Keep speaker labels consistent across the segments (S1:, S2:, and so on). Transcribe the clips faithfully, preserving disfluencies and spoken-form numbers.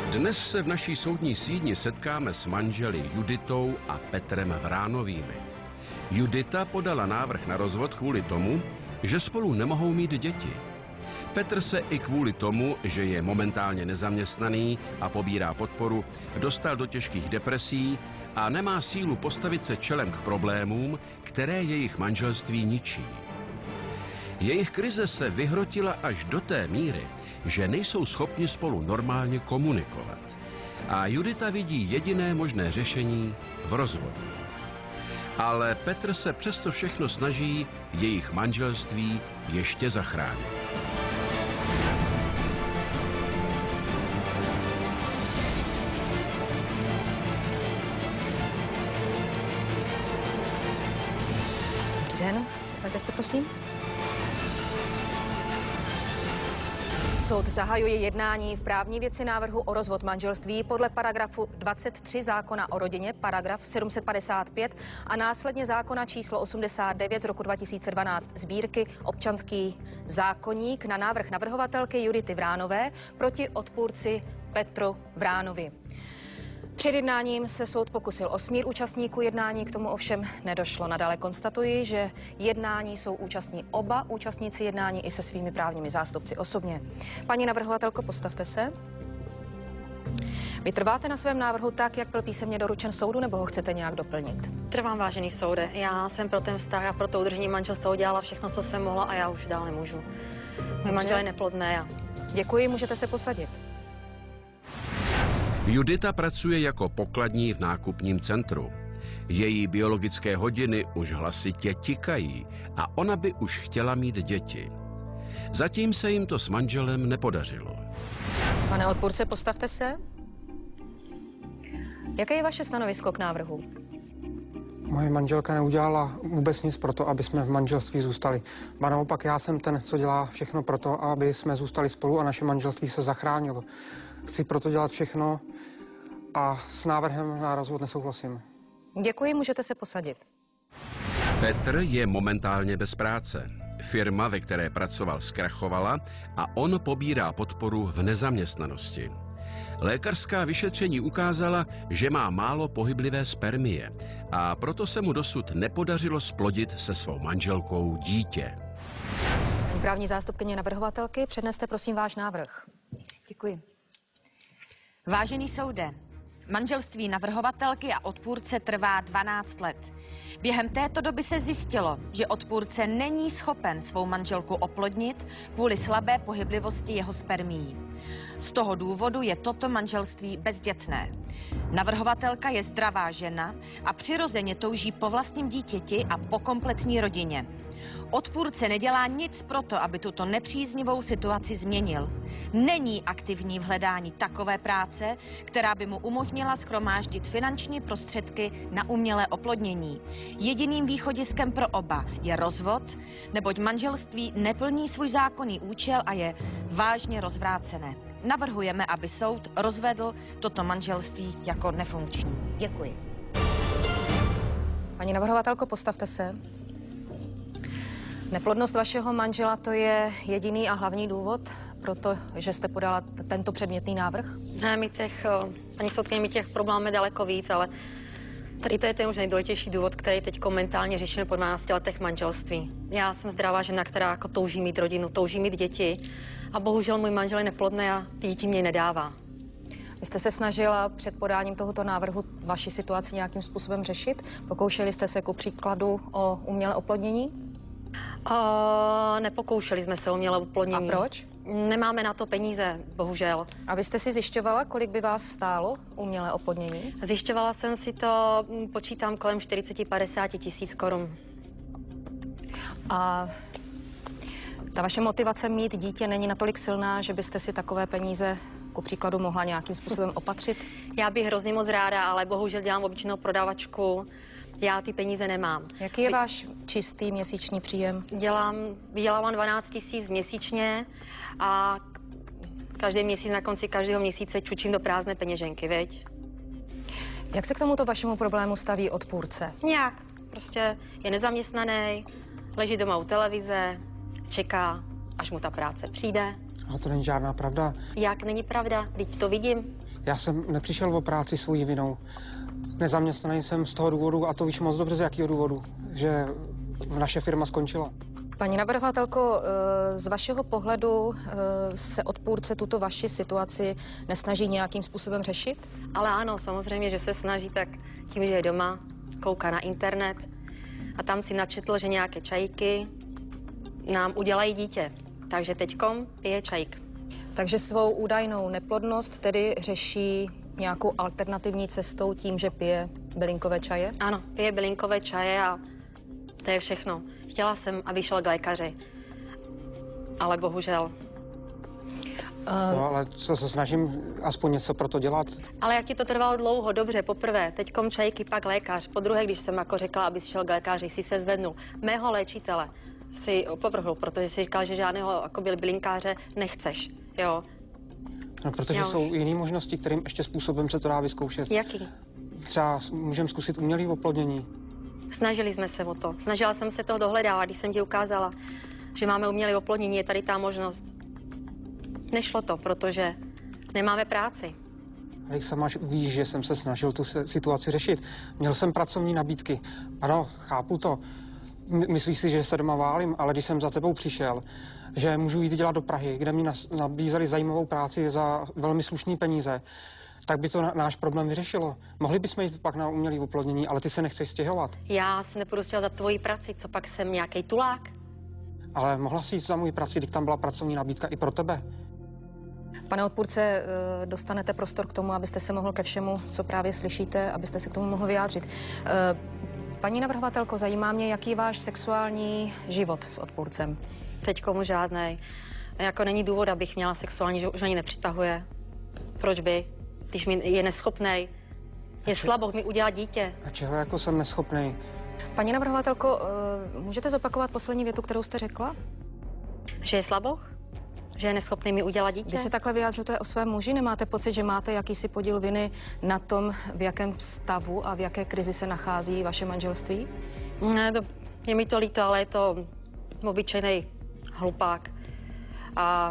S1: Dnes se v naší soudní sídni setkáme s manželi Juditou a Petrem Vránovými. Judita podala návrh na rozvod kvůli tomu, že spolu nemohou mít děti. Petr se i kvůli tomu, že je momentálně nezaměstnaný a pobírá podporu, dostal do těžkých depresí a nemá sílu postavit se čelem k problémům, které jejich manželství ničí. Jejich krize se vyhrotila až do té míry, že nejsou schopni spolu normálně komunikovat. A Judita vidí jediné možné řešení v rozvodu. Ale Petr se přesto všechno snaží jejich manželství ještě zachránit.
S2: Dobrý den, posaďte se, prosím. Soud zahajuje jednání v právní věci návrhu o rozvod manželství podle paragrafu dvacet tři zákona o rodině, paragraf sedm set padesát pět a následně zákona číslo osmdesát devět z roku dva tisíce dvanáct sbírky občanský zákoník na návrh navrhovatelky Judity Vránové proti odpůrci Petru Vránovi. Před jednáním se soud pokusil o smír účastníků jednání, k tomu ovšem nedošlo. Nadále konstatuji, že jednání jsou účastní oba účastníci jednání i se svými právními zástupci osobně. Paní navrhovatelko, postavte se. Vy trváte na svém návrhu tak, jak byl písemně doručen soudu, nebo ho chcete nějak doplnit?
S3: Trvám, vážený soude. Já jsem pro ten vztah a pro to udržení manželství udělala všechno, co jsem mohla a já už dál nemůžu. Můj manžel je neplodný a...
S2: Děkuji, můžete se posadit.
S1: Judita pracuje jako pokladní v nákupním centru. Její biologické hodiny už hlasitě tikají a ona by už chtěla mít děti. Zatím se jim to s manželem nepodařilo.
S2: Pane odpůrce, postavte se. Jaké je vaše stanovisko k návrhu?
S4: Moje manželka neudělala vůbec nic pro to, aby jsme v manželství zůstali. Ba naopak já jsem ten, co dělá všechno pro to, aby jsme zůstali spolu a naše manželství se zachránilo. Chci proto dělat všechno a s návrhem na rozvod nesouhlasím.
S2: Děkuji, můžete se posadit.
S1: Petr je momentálně bez práce. Firma, ve které pracoval, zkrachovala a on pobírá podporu v nezaměstnanosti. Lékařská vyšetření ukázala, že má málo pohyblivé spermie a proto se mu dosud nepodařilo splodit se svou manželkou dítě.
S2: Paní právní zástupkyně navrhovatelky, předneste prosím váš návrh.
S5: Děkuji. Vážený soude, manželství navrhovatelky a odpůrce trvá dvanáct let. Během této doby se zjistilo, že odpůrce není schopen svou manželku oplodnit kvůli slabé pohyblivosti jeho spermií. Z toho důvodu je toto manželství bezdětné. Navrhovatelka je zdravá žena a přirozeně touží po vlastním dítěti a po kompletní rodině. Odpůrce nedělá nic proto, aby tuto nepříznivou situaci změnil. Není aktivní v hledání takové práce, která by mu umožnila shromáždit finanční prostředky na umělé oplodnění. Jediným východiskem pro oba je rozvod, neboť manželství neplní svůj zákonný účel a je vážně rozvrácené. Navrhujeme, aby soud rozvedl toto manželství jako nefunkční.
S2: Děkuji. Paní navrhovatelko, postavte se. Neplodnost vašeho manžela, to je jediný a hlavní důvod pro to, že jste podala tento předmětný návrh?
S3: Ne, my těch, paní soudkyně, my těch problémů je daleko víc, ale tady to je ten už nejdůležitější důvod, který teď momentálně řešíme po dvanácti letech manželství. Já jsem zdravá žena, která jako touží mít rodinu, touží mít děti a bohužel můj manžel je neplodný a ty děti mě nedává.
S2: Vy jste se snažila před podáním tohoto návrhu vaši situaci nějakým způsobem řešit? Pokoušeli jste se ku příkladu o umělé oplodnění?
S3: Uh, nepokoušeli jsme se o umělé oplodnění.
S2: A proč?
S3: Nemáme na to peníze, bohužel.
S2: A vy jste si zjišťovala, kolik by vás stálo umělé oplodnění?
S3: Zjišťovala jsem si to, počítám, kolem čtyřicet až padesát tisíc korun.
S2: A ta vaše motivace mít dítě není natolik silná, že byste si takové peníze ku příkladu mohla nějakým způsobem opatřit?
S3: Já bych hrozně moc ráda, ale bohužel dělám obyčejnou prodavačku. Já ty peníze nemám.
S2: Jaký je váš čistý měsíční příjem?
S3: Dělám, vydělávám dvanáct tisíc měsíčně a každý měsíc na konci každého měsíce čučím do prázdné peněženky, viď?
S2: Jak se k tomuto vašemu problému staví odpůrce?
S3: Nějak. Prostě je nezaměstnaný, leží doma u televize, čeká, až mu ta práce přijde.
S4: Ale to není žádná pravda.
S3: Jak není pravda? Teď to vidím.
S4: Já jsem nepřišel o práci svojí vinou. Nezaměstnaný jsem z toho důvodu, a to víš moc dobře z jakého důvodu, že naše firma skončila.
S2: Paní navrhovatelko, z vašeho pohledu se odpůrce tuto vaši situaci nesnaží nějakým způsobem řešit?
S3: Ale ano, samozřejmě, že se snaží tak tím, že je doma, kouká na internet a tam si načetl, že nějaké čajky nám udělají dítě. Takže teďkom pije čajík.
S2: Takže svou údajnou neplodnost tedy řeší nějakou alternativní cestou tím, že pije bylinkové čaje?
S3: Ano, pije bylinkové čaje a to je všechno. Chtěla jsem, aby šel k lékaři, ale bohužel.
S4: No, ale co se snažím aspoň něco pro to dělat.
S3: Ale jak ti to trvalo dlouho, dobře, poprvé, teďkom čajky, pak lékař. Po druhé, když jsem jako řekla, abys šel k lékaři, si se zvednul. Mého léčitele si opovrhl, protože si říkal, že žádného jako bylinkáře nechceš, jo.
S4: No, protože
S3: Já
S4: jsou
S3: už.
S4: jiné možnosti, kterým ještě způsobem se to dá vyzkoušet.
S3: Jaký?
S4: Třeba můžeme zkusit umělé oplodnění.
S3: Snažili jsme se o to. Snažila jsem se toho dohledávat, když jsem ti ukázala, že máme umělé oplodnění, je tady ta možnost. Nešlo to, protože nemáme práci.
S4: Ale sama víš, že jsem se snažil tu situaci řešit. Měl jsem pracovní nabídky. Ano, chápu to. My- Myslíš si, že se doma válím, ale když jsem za tebou přišel, že můžu jít dělat do Prahy, kde mi nas- nabízeli zajímavou práci za velmi slušné peníze, tak by to na- náš problém vyřešilo. Mohli bychom jít pak na umělé oplodnění, ale ty se nechceš stěhovat.
S3: Já se nepůjdu stěhovat za tvoji práci, co pak jsem nějaký tulák?
S4: Ale mohla si jít za moji práci, když tam byla pracovní nabídka i pro tebe.
S2: Pane odpůrce, eh, dostanete prostor k tomu, abyste se mohl ke všemu, co právě slyšíte, abyste se k tomu mohl vyjádřit. Eh, Paní navrhovatelko, zajímá mě, jaký je váš sexuální život s odpůrcem.
S3: Teď komu žádnej. Jako není důvod, abych měla sexuální, že už ani nepřitahuje. Proč by? Když mi je neschopnej, je slaboch mi udělat dítě.
S4: A čeho jako jsem neschopný?
S2: Paní navrhovatelko, eh, můžete zopakovat poslední větu, kterou jste řekla?
S3: Že je slaboch? Že je neschopný mi udělat dítě?
S2: Vy se takhle vyjádřujete o svém muži, nemáte pocit, že máte jakýsi podíl viny na tom, v jakém stavu a v jaké krizi se nachází vaše manželství?
S3: Ne, to, je mi to líto, ale je to obyčejný hlupák, a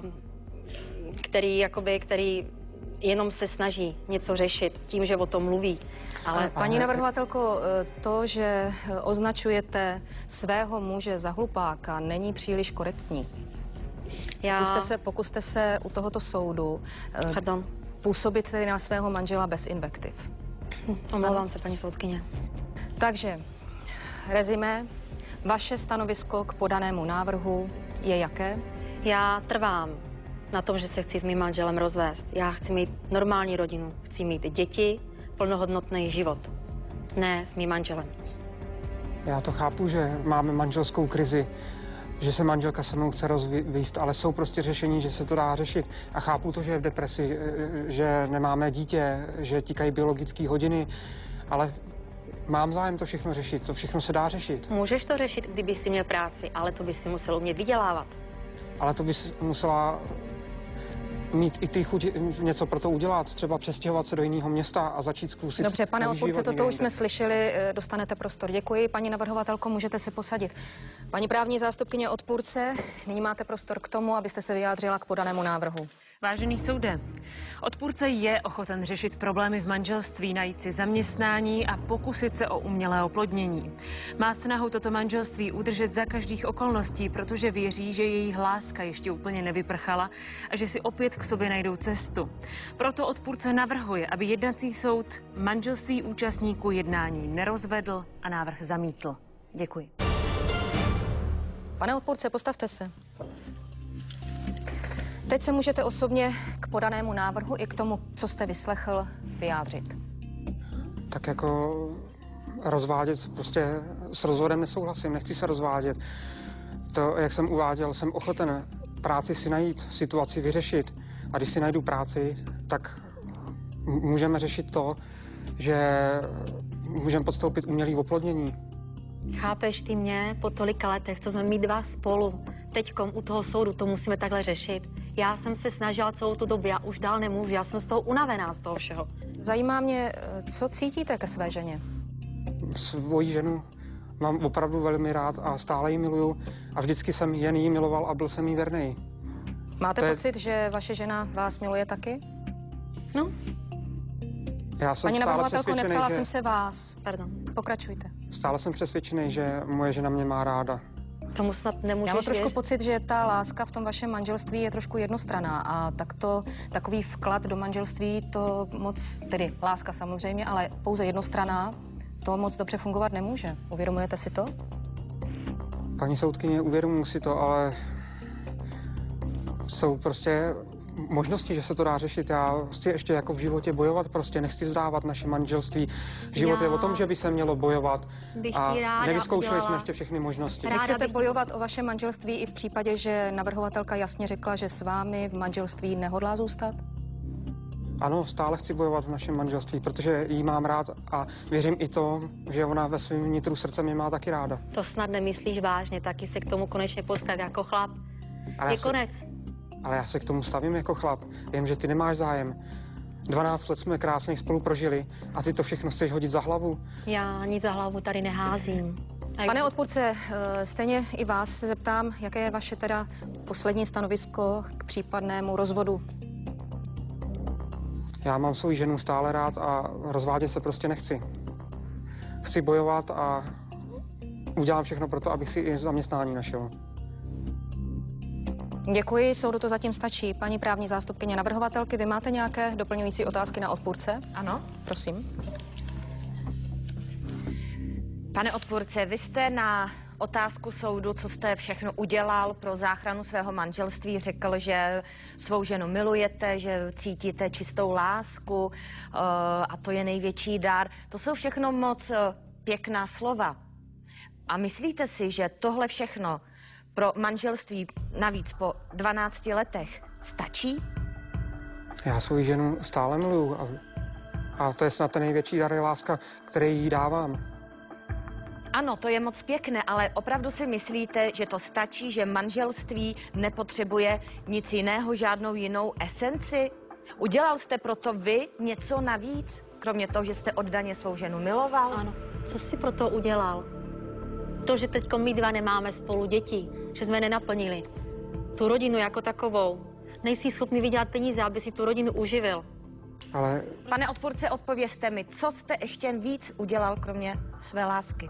S3: který, jakoby, který jenom se snaží něco řešit tím, že o tom mluví. Ale
S2: Paní navrhovatelko, to, že označujete svého muže za hlupáka, není příliš korektní.
S3: já...
S2: Pokuste se, pokuste se u tohoto soudu eh,
S3: Pardon,
S2: působit tedy na svého manžela bez invektiv.
S3: omlouvám se, paní soudkyně.
S2: Takže, rezime, vaše stanovisko k podanému návrhu je jaké?
S3: Já trvám na tom, že se chci s mým manželem rozvést. Já chci mít normální rodinu, chci mít děti, plnohodnotný život. Ne s mým manželem.
S4: Já to chápu, že máme manželskou krizi, že se manželka se mnou chce rozvíjet, ale jsou prostě řešení, že se to dá řešit. A chápu to, že je v depresi, že nemáme dítě, že tíkají biologické hodiny, ale mám zájem to všechno řešit, to všechno se dá řešit.
S3: Můžeš to řešit, kdyby jsi měl práci, ale to by si musel umět vydělávat.
S4: Ale to bys musela mít i ty chuť něco pro to udělat, třeba přestěhovat se do jiného města a začít zkusit.
S2: Dobře, pane
S4: nový
S2: odpůrce,
S4: život
S2: toto
S4: někde
S2: už jsme
S4: jinde.
S2: slyšeli, eh, dostanete prostor. Děkuji. Paní navrhovatelko, můžete se posadit. Paní právní zástupkyně odpůrce, nyní máte prostor k tomu, abyste se vyjádřila k podanému návrhu.
S6: Vážený soude, odpůrce je ochoten řešit problémy v manželství, najít si zaměstnání a pokusit se o umělé oplodnění. Má snahu toto manželství udržet za každých okolností, protože věří, že jejich láska ještě úplně nevyprchala a že si opět k sobě najdou cestu. Proto odpůrce navrhuje, aby jednací soud manželství účastníků jednání nerozvedl a návrh zamítl. Děkuji.
S2: Pane odpůrce, postavte se. Teď se můžete osobně k podanému návrhu i k tomu, co jste vyslechl, vyjádřit.
S4: Tak jako rozvádět, prostě s rozvodem nesouhlasím, nechci se rozvádět. To, jak jsem uváděl, jsem ochoten práci si najít, situaci vyřešit. A když si najdu práci, tak m- můžeme řešit to, že můžeme podstoupit umělé oplodnění.
S3: Chápeš ty mě po tolika letech, co jsme my dva spolu? Teďkom u toho soudu to musíme takhle řešit. Já jsem se snažila celou tu dobu, já už dál nemůžu, já jsem z toho unavená z toho všeho.
S2: Zajímá mě, co cítíte ke své ženě?
S4: Svoji ženu mám opravdu velmi rád a stále ji miluju a vždycky jsem jen ji miloval a byl jsem jí věrnej.
S2: Máte
S4: To je-
S2: pocit, že vaše žena vás miluje taky?
S3: No,
S4: Já jsem
S2: Paní
S4: stále
S2: navrhovatelko,
S4: přesvědčený,
S2: neptala
S4: že,
S2: jsem se vás.
S3: pardon.
S2: Pokračujte.
S4: stále jsem přesvědčený, že moje žena mě má ráda.
S3: Tomu snad nemůžeš
S2: Já mám trošku
S3: věřit.
S2: pocit, že ta láska v tom vašem manželství je trošku jednostranná a takto, takový vklad do manželství to moc, tedy láska samozřejmě, ale pouze jednostranná, to moc dobře fungovat nemůže. Uvědomujete si to?
S4: Paní soudkyně, uvědomuji si to, ale jsou prostě možnosti, že se to dá řešit. Já chci ještě jako v životě bojovat, prostě nechci zdávat naše manželství. Život
S3: Já
S4: je o tom, že by se mělo bojovat
S3: bych
S4: a
S3: ti ráda
S4: nevyzkoušeli jsme
S3: udělala-
S4: ještě všechny možnosti.
S3: Ráda
S2: Vy chcete
S3: bych-
S2: bojovat o vaše manželství i v případě, že navrhovatelka jasně řekla, že s vámi v manželství nehodlá zůstat?
S4: Ano, stále chci bojovat v našem manželství, protože jí mám rád a věřím i to, že ona ve svém vnitru srdce mě má taky ráda.
S3: To snad nemyslíš vážně, taky se k tomu konečně postav jako chlap.
S4: Ale
S3: Je
S4: já se-
S3: konec.
S4: Ale já se k tomu stavím jako chlap. Vím, že ty nemáš zájem. dvanáct let jsme krásně spolu prožili a ty to všechno chceš hodit za hlavu.
S3: Já nic za hlavu tady neházím. A
S2: Pane odpůrce, eh, stejně i vás se zeptám, jaké je vaše teda poslední stanovisko k případnému rozvodu?
S4: Já mám svou ženu stále rád a rozvádět se prostě nechci. Chci bojovat a udělám všechno pro to, abych si i zaměstnání našel.
S2: Děkuji, soudu to zatím stačí. Paní právní zástupkyně navrhovatelky, vy máte nějaké doplňující otázky na odpůrce?
S5: Ano.
S2: Prosím.
S5: Pane odpůrce, vy jste na otázku soudu, co jste všechno udělal pro záchranu svého manželství, řekl, že svou ženu milujete, že cítíte čistou lásku uh, a to je největší dar. To jsou všechno moc uh, pěkná slova. A myslíte si, že tohle všechno pro manželství navíc po dvanácti letech stačí?
S4: Já svou ženu stále miluju a, a to je snad ten největší dar je láska, který jí dávám.
S5: Ano, to je moc pěkné, ale opravdu si myslíte, že to stačí, že manželství nepotřebuje nic jiného, žádnou jinou esenci? Udělal jste proto vy něco navíc, kromě toho, že jste oddaně svou ženu miloval?
S3: Ano, co jsi pro to udělal? To, že teď my dva nemáme spolu děti, že jsme nenaplnili tu rodinu jako takovou. Nejsi schopný vydělat peníze, aby si tu rodinu uživil.
S4: Ale
S5: Pane odpůrce, odpovězte mi, co jste ještě víc udělal, kromě své lásky?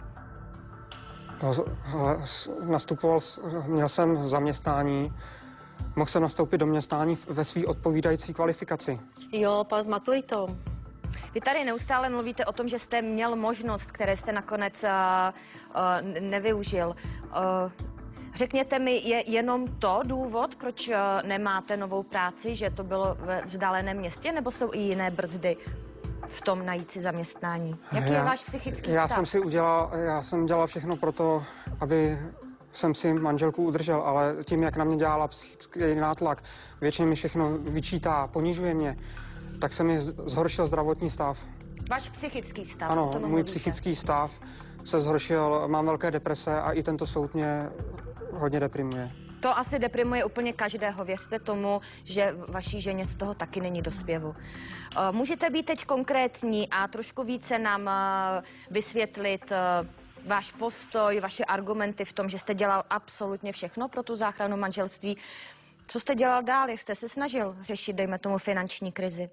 S4: no, z- ale s- nastupoval, s- měl jsem zaměstnání, mohl jsem nastoupit do městnání v- ve své odpovídající kvalifikaci.
S3: Jo, pas s maturitou.
S5: Vy tady neustále mluvíte o tom, že jste měl možnost, které jste nakonec uh, uh, nevyužil. Uh, řekněte mi, je jenom to důvod, proč uh, nemáte novou práci, že to bylo ve vzdáleném městě, nebo jsou i jiné brzdy v tom najít si zaměstnání? Jaký je
S4: Já-
S5: váš psychický
S4: Já
S5: stav?
S4: jsem si udělal, já jsem dělal všechno pro to, aby jsem si manželku udržel, ale tím, jak na mě dělala psychický nátlak, většině mi všechno vyčítá, ponižuje mě, tak se mi z- zhoršil zdravotní stav.
S5: Váš psychický stav? o
S4: Ano,
S5: tom
S4: můj
S5: mluvíte.
S4: psychický stav se zhoršil, mám velké deprese a i tento soud mě hodně deprimuje.
S5: To asi deprimuje úplně každého. Věřte tomu, že vaší ženě z toho taky není do zpěvu. Eh, Můžete být teď konkrétní a trošku více nám eh, vysvětlit eh, váš postoj, vaše argumenty v tom, že jste dělal absolutně všechno pro tu záchranu manželství. Co jste dělal dál? Jak jste se snažil řešit, dejme tomu, finanční krizi?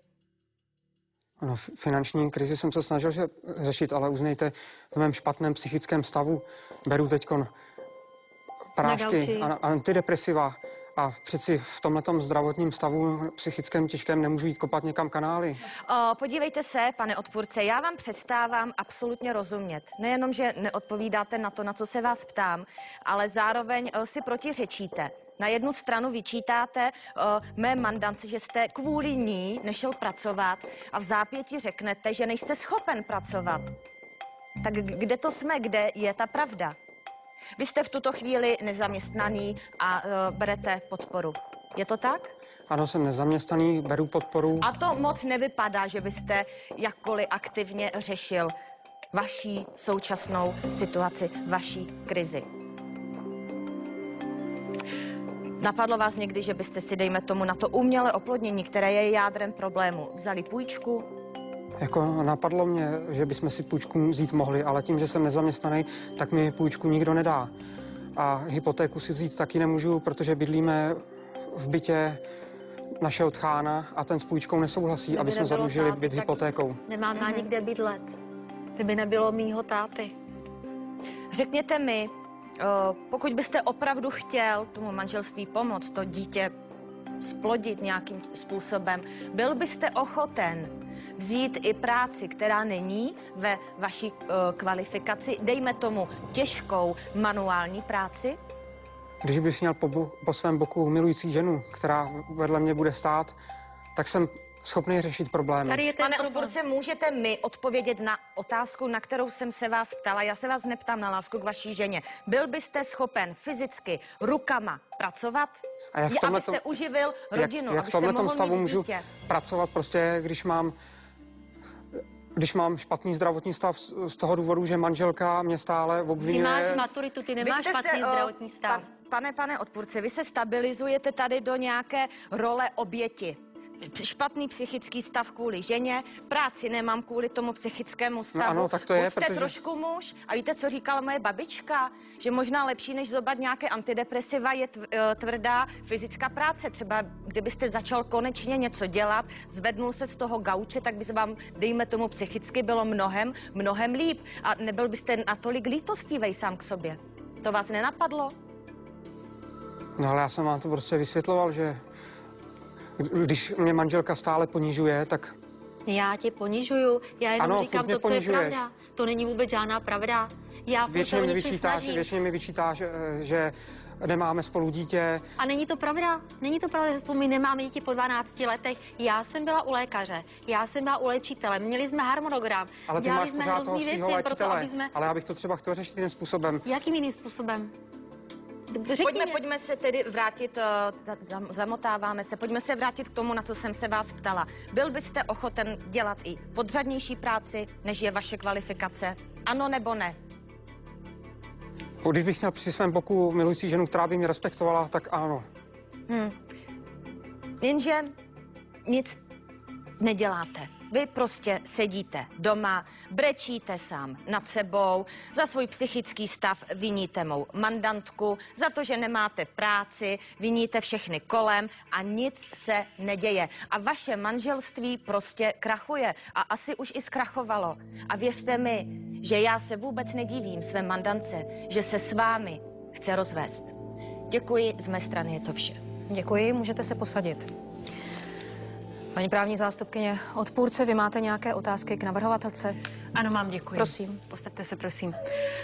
S4: Ano, f- finanční krizi jsem se snažil že, řešit, ale uznejte, v mém špatném psychickém stavu beru teďkon prášky,
S3: gauči.
S4: a, antidepresiva a přeci v tomhletom zdravotním stavu psychickém těžkém nemůžu jít kopat někam kanály.
S5: O, podívejte se, pane odpůrce, já vám přestávám absolutně rozumět. Nejenom, že neodpovídáte na to, na co se vás ptám, ale zároveň o, si protiřečíte. Na jednu stranu vyčítáte o, mé mandance, že jste kvůli ní nešel pracovat a v zápětí řeknete, že nejste schopen pracovat. Tak g- kde to jsme, kde je ta pravda? Vy jste v tuto chvíli nezaměstnaný a o, berete podporu. Je to tak?
S4: Ano, jsem nezaměstnaný, beru podporu.
S5: A to moc nevypadá, že byste jakkoliv aktivně řešil vaší současnou situaci, vaší krizi. Napadlo vás někdy, že byste si, dejme tomu, na to umělé oplodnění, které je jádrem problému, vzali půjčku?
S4: Jako napadlo mě, že bychom si půjčku vzít mohli, ale tím, že jsem nezaměstnaný, tak mi půjčku nikdo nedá. A hypotéku si vzít taky nemůžu, protože bydlíme v bytě našeho tchána a ten s půjčkou nesouhlasí,
S3: Kdyby
S4: aby jsme
S3: nebylo
S4: zadlužili
S3: táty,
S4: byt
S3: tak
S4: hypotékou.
S3: Nemám na nikde bydlet. Kdyby nebylo mýho táty.
S5: Řekněte mi, o, pokud byste opravdu chtěl tomu manželství pomoct, to dítě splodit nějakým způsobem, byl byste ochoten vzít i práci, která není ve vaší o, kvalifikaci, dejme tomu těžkou manuální práci?
S4: Když bych měl po, bu- po svém boku milující ženu, která vedle mě bude stát, tak jsem schopný řešit problémy.
S3: Tady je ten
S5: Pane
S3: problém.
S5: odpůrce, můžete mi odpovědět na otázku, na kterou jsem se vás ptala? Já se vás neptám na lásku k vaší ženě. Byl byste schopen fyzicky rukama pracovat,
S4: A jak v
S5: Je,
S4: tomhletom-
S5: abyste uživil rodinu,
S4: jak, jak v
S5: abyste
S4: tomhletom
S5: mohl
S4: stavu
S5: mít
S4: můžu
S5: dítě?
S4: pracovat, prostě když mám když mám špatný zdravotní stav z, z toho důvodu, že manželka mě stále
S3: Ty
S4: obvinuje.
S3: máš maturitu, ty
S5: Vy
S3: nemáš
S5: jste
S3: špatný
S5: o,
S3: zdravotní stav.
S5: pa- Pane, pane odpůrce, vy se stabilizujete tady do nějaké role oběti. Špatný psychický stav kvůli ženě, práci nemám kvůli tomu psychickému stavu.
S4: ano, tak to je,
S5: Buďte
S4: protože-
S5: trošku muž. A víte, co říkala moje babička? Že možná lepší, než zobat nějaké antidepresiva, je tv- eh, tvrdá fyzická práce. Třeba kdybyste začal konečně něco dělat, zvednul se z toho gauče, tak by se vám, dejme tomu, psychicky bylo mnohem, mnohem líp. A nebyl byste natolik lítostivej sám k sobě. To vás nenapadlo?
S4: No ale já jsem vám to prostě vysvětloval, že když mě manželka stále ponižuje, tak
S3: Já tě ponižuju, já jenom
S4: Ano,
S3: říkám
S4: furt mě
S3: to, co je
S4: ponižuješ.
S3: pravda. To není vůbec žádná pravda. Já furt se
S4: většině
S3: o
S4: mi
S3: něco
S4: vyčítá, že,
S3: snažím.
S4: většině mi vyčítá, že, že nemáme spolu dítě.
S3: A není to pravda? Není to pravda, že spolu my nemáme děti po dvanácti letech. Já jsem byla u lékaře, já jsem byla u léčitele, měli jsme harmonogram,
S4: Ale ty
S3: dělali
S4: máš
S3: jsme
S4: pořád toho
S3: hrozný
S4: svého
S3: věci, proto
S4: léčitele.
S3: aby jsme...
S4: Ale já bych to třeba chtěl řešit jiným způsobem.
S3: Jakým jiným způsobem? Řekni
S5: Pojďme,
S3: mě.
S5: pojďme se tedy vrátit, eh, tak zam- zamotáváme se, pojďme se vrátit k tomu, na co jsem se vás ptala. Byl byste ochoten dělat i podřadnější práci, než je vaše kvalifikace? Ano nebo ne?
S4: Když bych měl při svém boku milující ženu, která by mě respektovala, tak ano.
S5: Hm. Jenže nic neděláte. Vy prostě sedíte doma, brečíte sám nad sebou, za svůj psychický stav viníte mou mandantku, za to, že nemáte práci, viníte všechny kolem a nic se neděje. A vaše manželství prostě krachuje a asi už i zkrachovalo. A věřte mi, že já se vůbec nedivím své mandance, že se s vámi chce rozvést. Děkuji, z mé strany je to vše.
S2: Děkuji, můžete se posadit. Paní právní zástupkyně odpůrce, vy máte nějaké otázky k navrhovatelce?
S6: Ano, mám, děkuji.
S2: Prosím.
S6: Postavte se, prosím.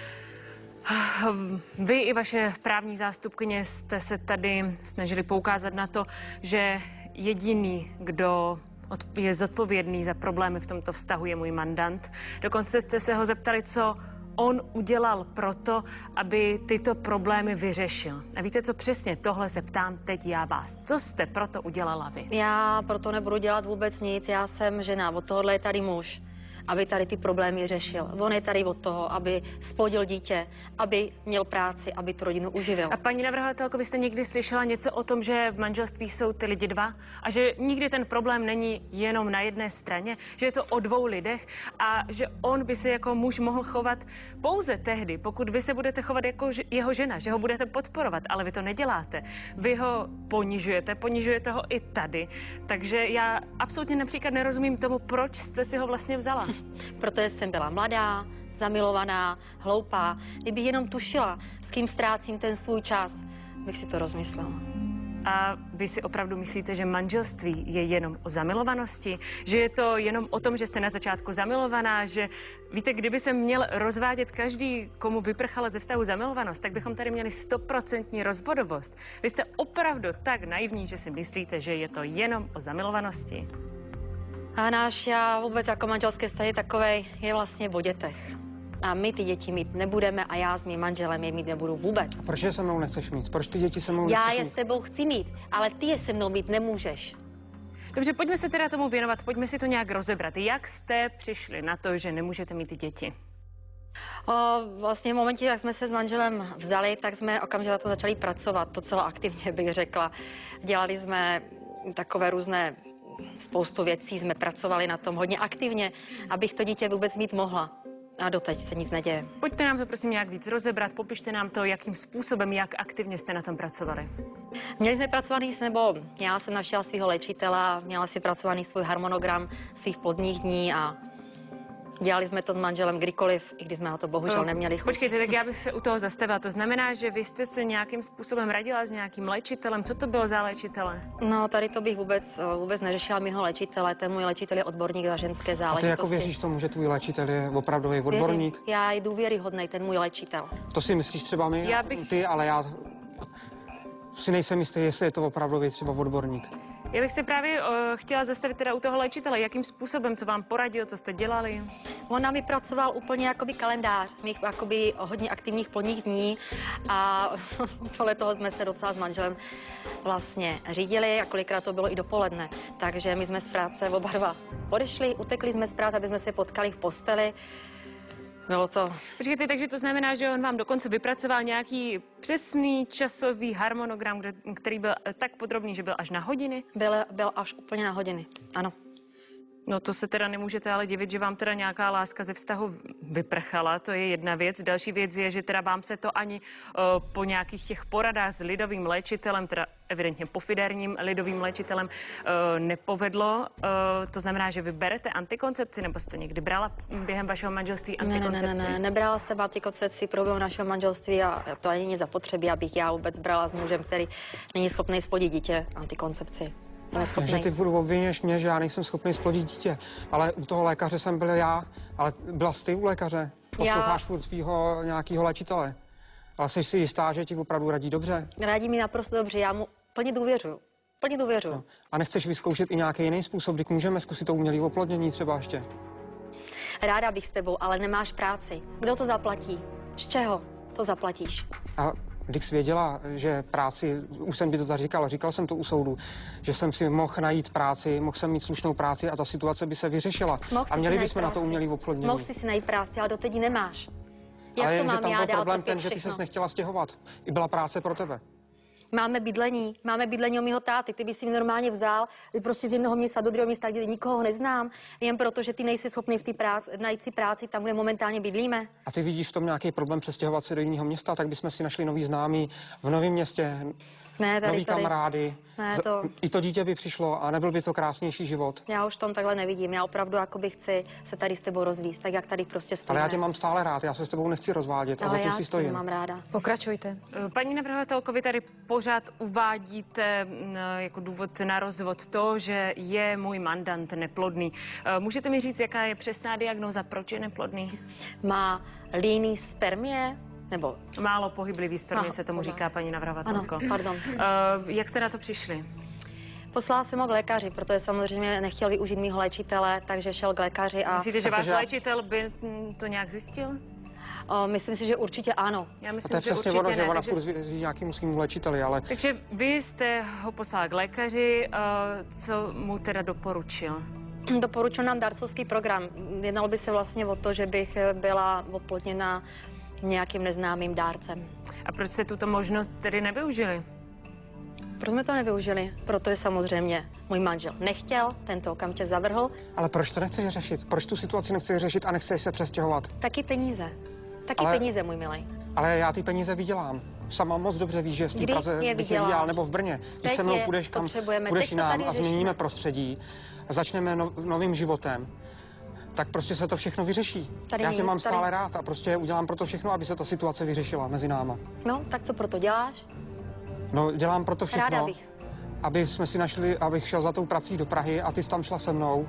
S6: Vy i vaše právní zástupkyně jste se tady snažili poukázat na to, že jediný, kdo od- je zodpovědný za problémy v tomto vztahu, je můj mandant. Dokonce jste se ho zeptali, co on udělal proto, aby tyto problémy vyřešil. A víte co, přesně tohle se ptám teď já vás. Co jste proto udělala vy?
S3: Já proto nebudu dělat vůbec nic, já jsem žena, od tohohle je tady muž, aby tady ty problémy řešil. On je tady od toho, aby splodil dítě, aby měl práci, aby tu rodinu uživil.
S6: A paní navrhovatelko, byste někdy slyšela něco o tom, že v manželství jsou ty lidi dva a že nikdy ten problém není jenom na jedné straně, že je to o dvou lidech a že on by se jako muž mohl chovat pouze tehdy, pokud vy se budete chovat jako ž- jeho žena, že ho budete podporovat, ale vy to neděláte. Vy ho ponižujete, ponižujete ho i tady. Takže já absolutně například nerozumím tomu, proč jste si ho vlastně vzala.
S3: Protože jsem byla mladá, zamilovaná, hloupá. Kdyby jenom tušila, s kým ztrácím ten svůj čas, bych si to rozmyslela.
S6: A vy si opravdu myslíte, že manželství je jenom o zamilovanosti? Že je to jenom o tom, že jste na začátku zamilovaná? Že víte, kdyby se měl rozvádět každý, komu vyprchala ze vztahu zamilovanost, tak bychom tady měli stoprocentní rozvodovost. Vy jste opravdu tak naivní, že si myslíte, že je to jenom o zamilovanosti?
S3: A náš já vůbec jako manželské vztahy takovej je vlastně o dětech. A my ty děti mít nebudeme a já s mým manželem je mít nebudu vůbec.
S4: Proč je se mnou nechceš mít? Proč ty děti se mnou
S3: Já
S4: nechceš
S3: je
S4: mít?
S3: s tebou chci mít, ale ty je se mnou mít nemůžeš.
S6: Dobře, pojďme se teda tomu věnovat, pojďme si to nějak rozebrat. Jak jste přišli na to, že nemůžete mít ty děti?
S3: O, vlastně v momentě, jak jsme se s manželem vzali, tak jsme okamžitě na tom začali pracovat, to celé aktivně bych řekla. Dělali jsme takové různé, spoustu věcí, jsme pracovali na tom hodně aktivně, abych to dítě vůbec mít mohla. A doteď se nic neděje.
S6: Pojďte nám to prosím nějak víc rozebrat, popište nám to, jakým způsobem, jak aktivně jste na tom pracovali.
S3: Měli jsme pracovaný, nebo já jsem našla svého léčitele, měla si pracovaný svůj harmonogram svých plodních dní a dělali jsme to s manželem kdykoliv, i když jsme na to bohužel neměli chuť.
S6: Počkejte, tak já bych se u toho zastavila. To znamená, že vy jste se nějakým způsobem radila s nějakým léčitelem. Co to bylo za léčitele?
S3: No, tady to bych vůbec, vůbec neřešila mýho léčitele. Ten můj léčitel je odborník na ženské záležitosti.
S4: A ty jako věříš tomu, že tvůj léčitel je opravdový odborník?
S3: Věřím. Já je důvěryhodnej, ten můj léčitel.
S4: To si myslíš třeba my,
S6: Já bych...
S4: ty, ale já si nejsem jistý, jestli je to opravdový třeba odborník.
S6: Já bych se právě uh, chtěla zastavit teda u toho léčitele. Jakým způsobem, co vám poradil, co jste dělali?
S3: On nám vypracoval úplně jakoby kalendář mých jakoby hodně aktivních plodních dní a podle toho jsme se docela s manželem vlastně řídili a kolikrát to bylo i dopoledne. Takže my jsme z práce oba dva odešli, utekli jsme z práce, aby jsme se potkali v posteli. Bylo to...
S6: Počkejte, takže to znamená, že on vám dokonce vypracoval nějaký přesný časový harmonogram, kde, který byl tak podrobný, že byl až na hodiny?
S3: Byl, byl až úplně na hodiny, ano.
S6: No to se teda nemůžete ale divit, že vám teda nějaká láska ze vztahu vyprchala, to je jedna věc. Další věc je, že teda vám se to ani uh, po nějakých těch poradách s lidovým léčitelem, teda evidentně pofidérním lidovým léčitelem, uh, nepovedlo. Uh, to znamená, že vy berete antikoncepci, nebo jste někdy brala během vašeho manželství antikoncepci?
S3: Ne, ne, ne, ne, nebrala jsem antikoncepci průběhu našeho manželství a to ani není zapotřebí, abych já vůbec brala s mužem, který není schopný splodit dítě, antikoncepci.
S4: Že ty furt obviněš mě, že já nejsem schopný splodit dítě, ale u toho lékaře jsem byl já, ale byla jsi ty u lékaře. Posloucháš já... furt svýho nějakého léčitele. Ale jsi si jistá, že ti opravdu radí dobře?
S3: Radí mi naprosto dobře, já mu plně důvěřuju. Plně důvěřuju. No.
S4: A nechceš vyzkoušet i nějaký jiný způsob, kdy můžeme zkusit to umělé oplodnění třeba ještě?
S3: Ráda bych s tebou, ale nemáš práci. Kdo to zaplatí? Z čeho to zaplatíš?
S4: A když jsi věděla, že práci, už jsem by to tady říkal, říkal jsem to u soudu, že jsem si mohl najít práci, mohl jsem mít slušnou práci a ta situace by se vyřešila. A měli bychom na to umělý oplodnění.
S3: Mohl jsi si najít práci, ale doteď ji nemáš. Jak
S4: ale
S3: to
S4: jen,
S3: mám
S4: že tam
S3: já
S4: byl
S3: dál
S4: problém
S3: trpět
S4: ten, že ty
S3: všechno?
S4: ses nechtěla stěhovat. I byla práce pro tebe.
S3: Máme bydlení, máme bydlení od mého táty, ty by si mi normálně vzal prostě z jednoho města do druhého města, kde nikoho neznám, jen proto, že ty nejsi schopný v té práci, najít si práci tam, kde momentálně bydlíme.
S4: A ty vidíš v tom nějaký problém přestěhovat se do jiného města, tak bychom si našli nový známý v novém městě,
S3: ne, tady,
S4: nový
S3: tady.
S4: kamarády.
S3: Ne, to...
S4: I to dítě by přišlo a nebyl by to krásnější život.
S3: Já už tom takhle nevidím, já opravdu jakoby chci se tady s tebou rozvíct, tak jak tady prostě stojíme.
S4: Ale já tě mám stále rád, já se s tebou nechci rozvádět.
S3: Ale
S4: a zatím
S3: já
S4: si stojím.
S3: mám ráda.
S2: Pokračujte.
S6: Paní navrhovatelko, vy tady pořád uvádíte jako důvod na rozvod to, že je můj mandant neplodný. Můžete mi říct, jaká je přesná diagnóza, proč je neplodný?
S3: Má líný spermie, nebo...
S6: Málo pohyblivý spermie
S3: Málo,
S6: se tomu
S3: pořád.
S6: říká, paní navrhovatelko.
S3: Ano, pardon.
S6: Uh, jak jste na to přišli?
S3: Poslala jsem ho k lékaři, protože samozřejmě nechtěl využít mýho léčitele, takže šel k lékaři a...
S6: Myslíte, že váš
S4: Protože...
S6: léčitel by to nějak zjistil?
S3: O, myslím si, že určitě ano.
S6: Já myslím,
S4: a to je
S6: že
S4: přesně
S6: určitě
S4: ono, že
S6: ne,
S4: ona
S6: takže...
S4: furt říct nějakým svým léčiteli, ale...
S6: Takže vy jste ho poslala k lékaři, uh, co mu teda doporučil?
S3: Doporučil nám dárcovský program. Jednalo by se vlastně o to, že bych byla oplodněna nějakým neznámým dárcem.
S6: A proč jste tuto možnost tedy nevyužili?
S3: Proč jsme to nevyužili? Protože samozřejmě můj manžel nechtěl, tento okamžitě zavrhl.
S4: Ale proč to nechceš řešit? Proč tu situaci nechceš řešit a nechceš se přestěhovat?
S3: Taky peníze. Taky
S4: Ale-
S3: peníze, můj milej.
S4: Ale já ty peníze vydělám. Sama moc dobře víš, že v té
S3: Kdy
S4: Praze
S3: je
S4: bych je
S3: vyděláš?
S4: vydělal, nebo v Brně. Když
S3: Teď
S4: se mnou
S3: je
S4: půjdeš kam,
S3: potřebujeme.
S4: půjdeš
S3: Teď to
S4: jinam
S3: tady
S4: a změníme
S3: řešíme.
S4: prostředí, a začneme no, novým životem, tak prostě se to všechno vyřeší.
S3: Tady
S4: Já tě
S3: není-
S4: mám
S3: tady-
S4: stále rád a prostě udělám pro to všechno, aby se ta situace vyřešila mezi náma.
S3: No, tak co proto děláš?
S4: No, dělám pro to
S3: Ráda
S4: všechno,
S3: bych.
S4: aby jsme si našli, abych šel za tou prací do Prahy a ty jsi tam šla se mnou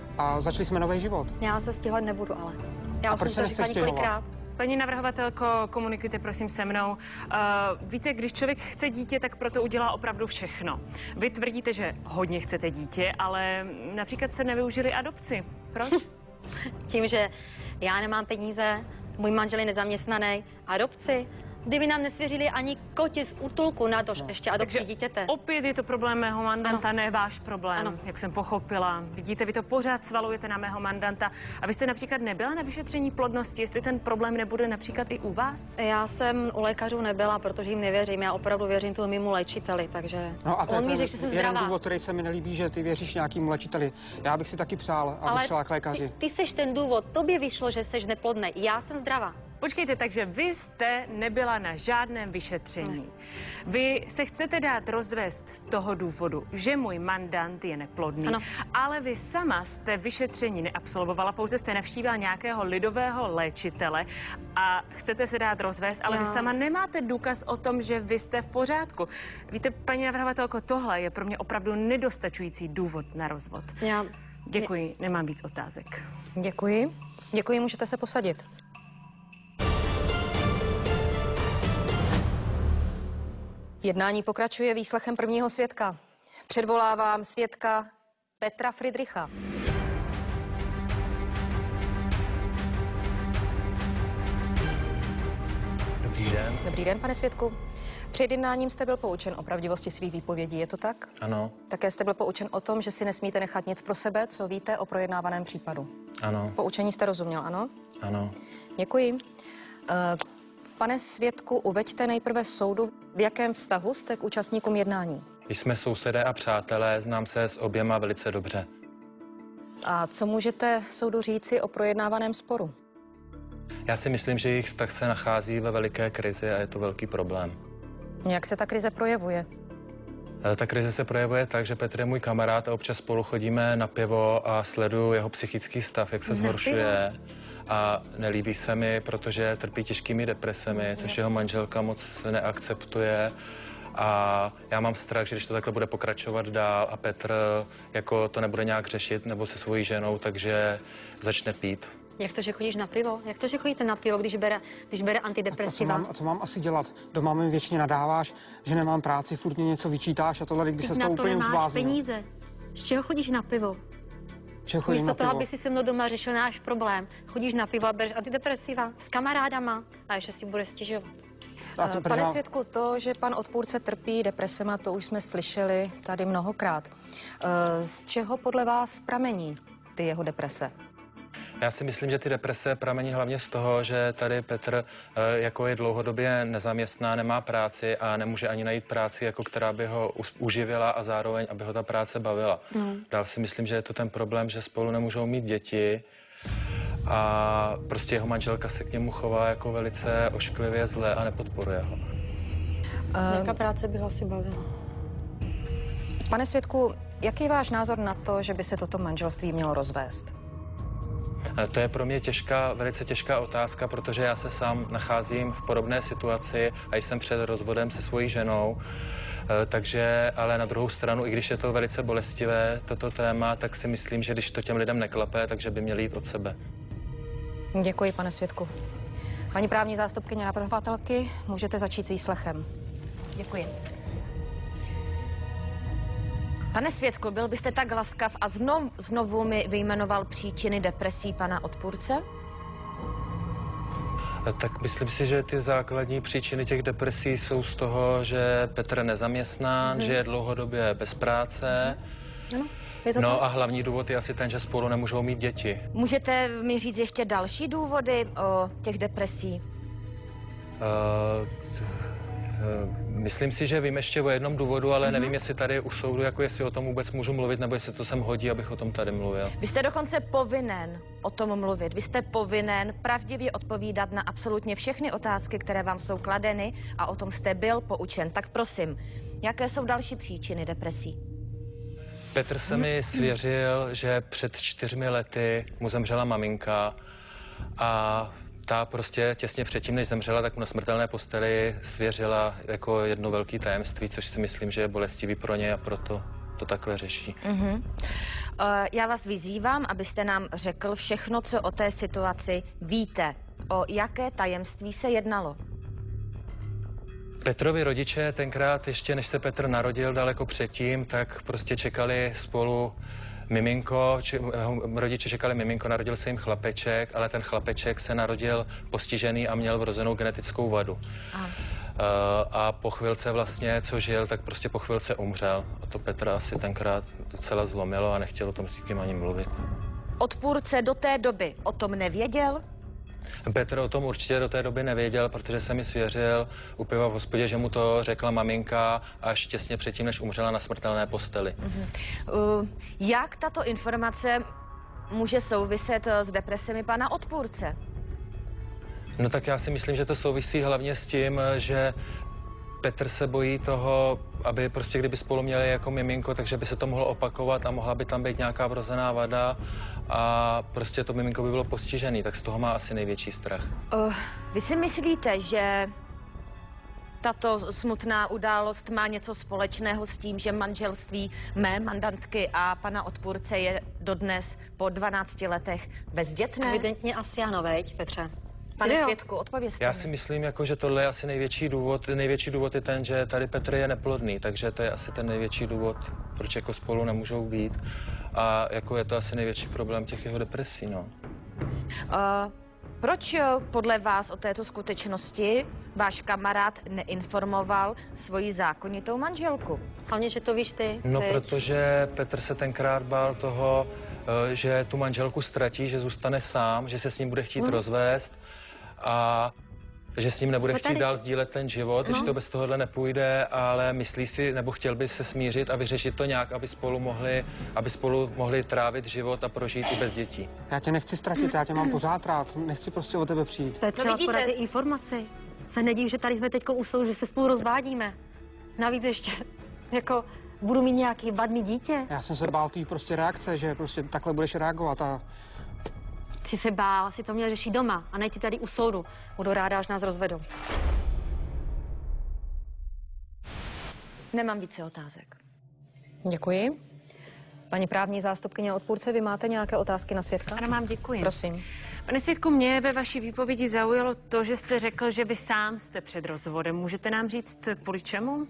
S4: a začali jsme nový život.
S3: Já se stěhovat nebudu, ale. Já
S4: A
S3: už
S4: proč
S3: jsem
S4: se
S3: to říkala
S4: nechceš stěhovat?
S3: několikrát.
S6: Paní navrhovatelko, komunikujte prosím se mnou. Uh, víte, když člověk chce dítě, tak proto udělá opravdu všechno. Vy tvrdíte, že hodně chcete dítě, ale například se nevyužili adopci. Proč?
S3: Tím, že já nemám peníze, můj manžel je nezaměstnaný, adopci. Kdyby nám nesvěřili ani kotě z útulku na doš, no. ještě adopci dítěte.
S6: Opět je to problém mého mandanta, ano. ne váš problém, ano. jak jsem pochopila. Vidíte, vy to pořád svalujete na mého mandanta. A vy jste například nebyla na vyšetření plodnosti, jestli ten problém nebude například i u vás?
S3: Já jsem u lékařů nebyla, protože jim nevěřím. Já opravdu věřím tomu mému léčiteli, takže
S4: no a to
S3: on
S4: je
S3: mi řekl, že jsem
S4: jeden
S3: zdravá.
S4: důvod, který se mi nelíbí, že ty věříš nějakým léčiteli. Já bych si taky přál, abych šla k lékaři.
S3: Ty, ty seš ten důvod, tobě vyšlo, že jsi neplodný. Já jsem zdravá.
S6: Počkejte, takže vy jste nebyla na žádném vyšetření. Ne. Vy se chcete dát rozvést z toho důvodu, že můj mandant je neplodný, ano. ale vy sama jste vyšetření neabsolvovala, pouze jste navštívila nějakého lidového léčitele a chcete se dát rozvést, ale no. vy sama nemáte důkaz o tom, že vy jste v pořádku. Víte, paní navrhovatelko, tohle je pro mě opravdu nedostačující důvod na rozvod.
S3: Já...
S6: Děkuji, nemám víc otázek.
S2: Děkuji. Děkuji, můžete se posadit. Jednání pokračuje výslechem prvního svědka. Předvolávám svědka Petra Fridricha.
S7: Dobrý den.
S2: Dobrý den, pane svědku. Před jednáním jste byl poučen o pravdivosti svých výpovědí, je to tak?
S7: Ano.
S2: Také jste byl poučen o tom, že si nesmíte nechat nic pro sebe, co víte o projednávaném případu.
S7: Ano.
S2: Poučení jste rozuměl, ano?
S7: Ano.
S2: Děkuji. Uh, pane svědku, uveďte nejprve soudu, v jakém vztahu jste k účastníkům jednání.
S7: Jsme sousedé a přátelé, znám se s oběma velice dobře.
S2: A co můžete soudu říci o projednávaném sporu?
S7: Já si myslím, že jejich vztah se nachází ve veliké krizi a je to velký problém.
S2: Jak se ta krize projevuje?
S7: Ta krize se projevuje tak, že Petr je můj kamarád a občas spolu chodíme na pivo a sleduju jeho psychický stav, jak se zhoršuje. A nelíbí se mi, protože trpí těžkými depresemi, což jeho manželka moc neakceptuje. A já mám strach, že když to takhle bude pokračovat dál a Petr jako to nebude nějak řešit nebo se svojí ženou, takže začne pít.
S3: Jak to, že chodíš na pivo? Jak to, že chodíte na pivo, když bere, když bere antidepresiva?
S4: A co mám, a co mám asi dělat? Doma mi většině nadáváš, že nemám práci, furt mě něco vyčítáš a tohle, kdyby se z toho úplně uzbláznil.
S3: na to nemáš peníze. Z čeho chodíš na pivo? Místo toho, aby si se mnou doma řešil náš problém. Chodíš na pivo a bereš antidepresiva s kamarádama a ještě si bude stěžovat.
S2: Uh, pane svědku, to, že pan odpůrce trpí depresema, to už jsme slyšeli tady mnohokrát. Uh, z čeho podle vás pramení ty jeho deprese?
S7: Já si myslím, že ty deprese pramení hlavně z toho, že tady Petr jako je dlouhodobě nezaměstná, nemá práci a nemůže ani najít práci, jako která by ho uživila a zároveň, aby ho ta práce bavila. Mm. Dál si myslím, že je to ten problém, že spolu nemůžou mít děti a prostě jeho manželka se k němu chová jako velice ošklivě zle a nepodporuje ho.
S3: Um, Jaká práce by ho asi bavila?
S2: Pane svědku, jaký je váš názor na to, že by se toto manželství mělo rozvést?
S7: To je pro mě těžká, velice těžká otázka, protože já se sám nacházím v podobné situaci a jsem před rozvodem se svojí ženou. Takže, ale na druhou stranu, i když je to velice bolestivé, toto téma, tak si myslím, že když to těm lidem neklape, takže by měli jít od sebe.
S2: Děkuji, pane svědku. Paní právní zástupkyně navrhovatelky, můžete začít s výslechem.
S5: Děkuji. Pane svědku, byl byste tak laskav a znov, znovu mi vyjmenoval příčiny depresí pana odpůrce?
S7: Tak myslím si, že ty základní příčiny těch depresí jsou z toho, že Petr je nezaměstnán, mm-hmm. že je dlouhodobě bez práce.
S3: Ano, je to
S7: no
S3: tak?
S7: A hlavní důvod je asi ten, že spolu nemůžou mít děti.
S5: Můžete mi říct ještě další důvody o těch depresí?
S7: Uh, Myslím si, že vím ještě o jednom důvodu, ale mm-hmm. nevím, jestli tady u soudu, jako jestli o tom vůbec můžu mluvit, nebo jestli to sem hodí, abych o tom tady mluvil.
S5: Vy jste dokonce povinen o tom mluvit. Vy jste povinen pravdivě odpovídat na absolutně všechny otázky, které vám jsou kladeny a o tom jste byl poučen. Tak prosím, jaké jsou další příčiny depresí?
S7: Petr se mi svěřil, že před čtyřmi lety mu zemřela maminka a ta prostě těsně předtím, než zemřela, tak mu na smrtelné posteli svěřila jako jedno velké tajemství, což si myslím, že je bolestivý pro ně a proto to takhle řeší.
S5: Uh-huh. Uh, já vás vyzývám, abyste nám řekl všechno, co o té situaci víte. O jaké tajemství se jednalo?
S7: Petrovi rodiče tenkrát, ještě než se Petr narodil daleko předtím, tak prostě čekali spolu miminko, či, rodiče čekali miminko, narodil se jim chlapeček, ale ten chlapeček se narodil postižený a měl vrozenou genetickou vadu. Aha. Uh, a po chvilce vlastně, co žil, tak prostě po chvilce umřel. A to Petra asi tenkrát docela zlomilo a nechtěl o tom s nikým ani mluvit.
S5: Odpůrce do té doby o tom nevěděl?
S7: Petr o tom určitě do té doby nevěděl, protože se mi svěřil u piva v hospodě, že mu to řekla maminka až těsně předtím, než umřela na smrtelné posteli.
S5: Uh-huh. Uh, jak tato informace může souviset s depresemi pana odpůrce?
S7: No tak já si myslím, že to souvisí hlavně s tím, že Petr se bojí toho, aby prostě kdyby spolu měli jako miminko, takže by se to mohlo opakovat a mohla by tam být nějaká vrozená vada a prostě to miminko by bylo postižený, tak z toho má asi největší strach.
S5: Uh, vy si myslíte, že tato smutná událost má něco společného s tím, že manželství mé mandantky a pana odpůrce je dodnes po dvanácti letech bezdětné?
S3: Evidentně asi ano, veď, Petře.
S5: Pane svědku, odpovězte.
S7: Já si myslím, jako, že tohle je asi největší důvod. Největší důvod je ten, že tady Petr je neplodný, takže to je asi ten největší důvod, proč jako spolu nemůžou být. A jako je to asi největší problém těch jeho depresí, no.
S5: Uh, proč podle vás o této skutečnosti váš kamarád neinformoval svoji zákonitou manželku?
S3: Hlavně, že to víš ty.
S7: No,
S3: teď.
S7: protože Petr se tenkrát bál toho, že tu manželku ztratí, že zůstane sám, že se s ním bude chtít hmm. rozvést a že s ním nebude
S3: Jsme
S7: chtít
S3: tady.
S7: dál sdílet ten život, no. Že to bez tohohle nepůjde, ale myslí si, nebo chtěl by se smířit a vyřešit to nějak, aby spolu mohli, aby spolu mohli trávit život a prožít i bez dětí.
S4: Já tě nechci ztratit, já tě mám pořád rád, nechci prostě o tebe přijít.
S3: To je třeba no, ty informace. Se nedím, že tady jsme teď u soudu, že se spolu rozvádíme. Navíc ještě, jako, budu mít nějaký vadný dítě.
S4: Já jsem se bál tvý prostě reakce, že prostě takhle budeš reagovat a...
S3: Jsi se bál, si to měl řešit doma a ne ti tady u soudu. Budu ráda, až nás rozvedou.
S5: Nemám více otázek.
S2: Děkuji. Paní právní zástupkyně odpůrce, vy máte nějaké otázky na svědka?
S6: Ano, mám, děkuji.
S2: Prosím.
S6: Pane svědku, mě ve vaší výpovědi zaujalo to, že jste řekl, že vy sám jste před rozvodem. Můžete nám říct, kvůli čemu?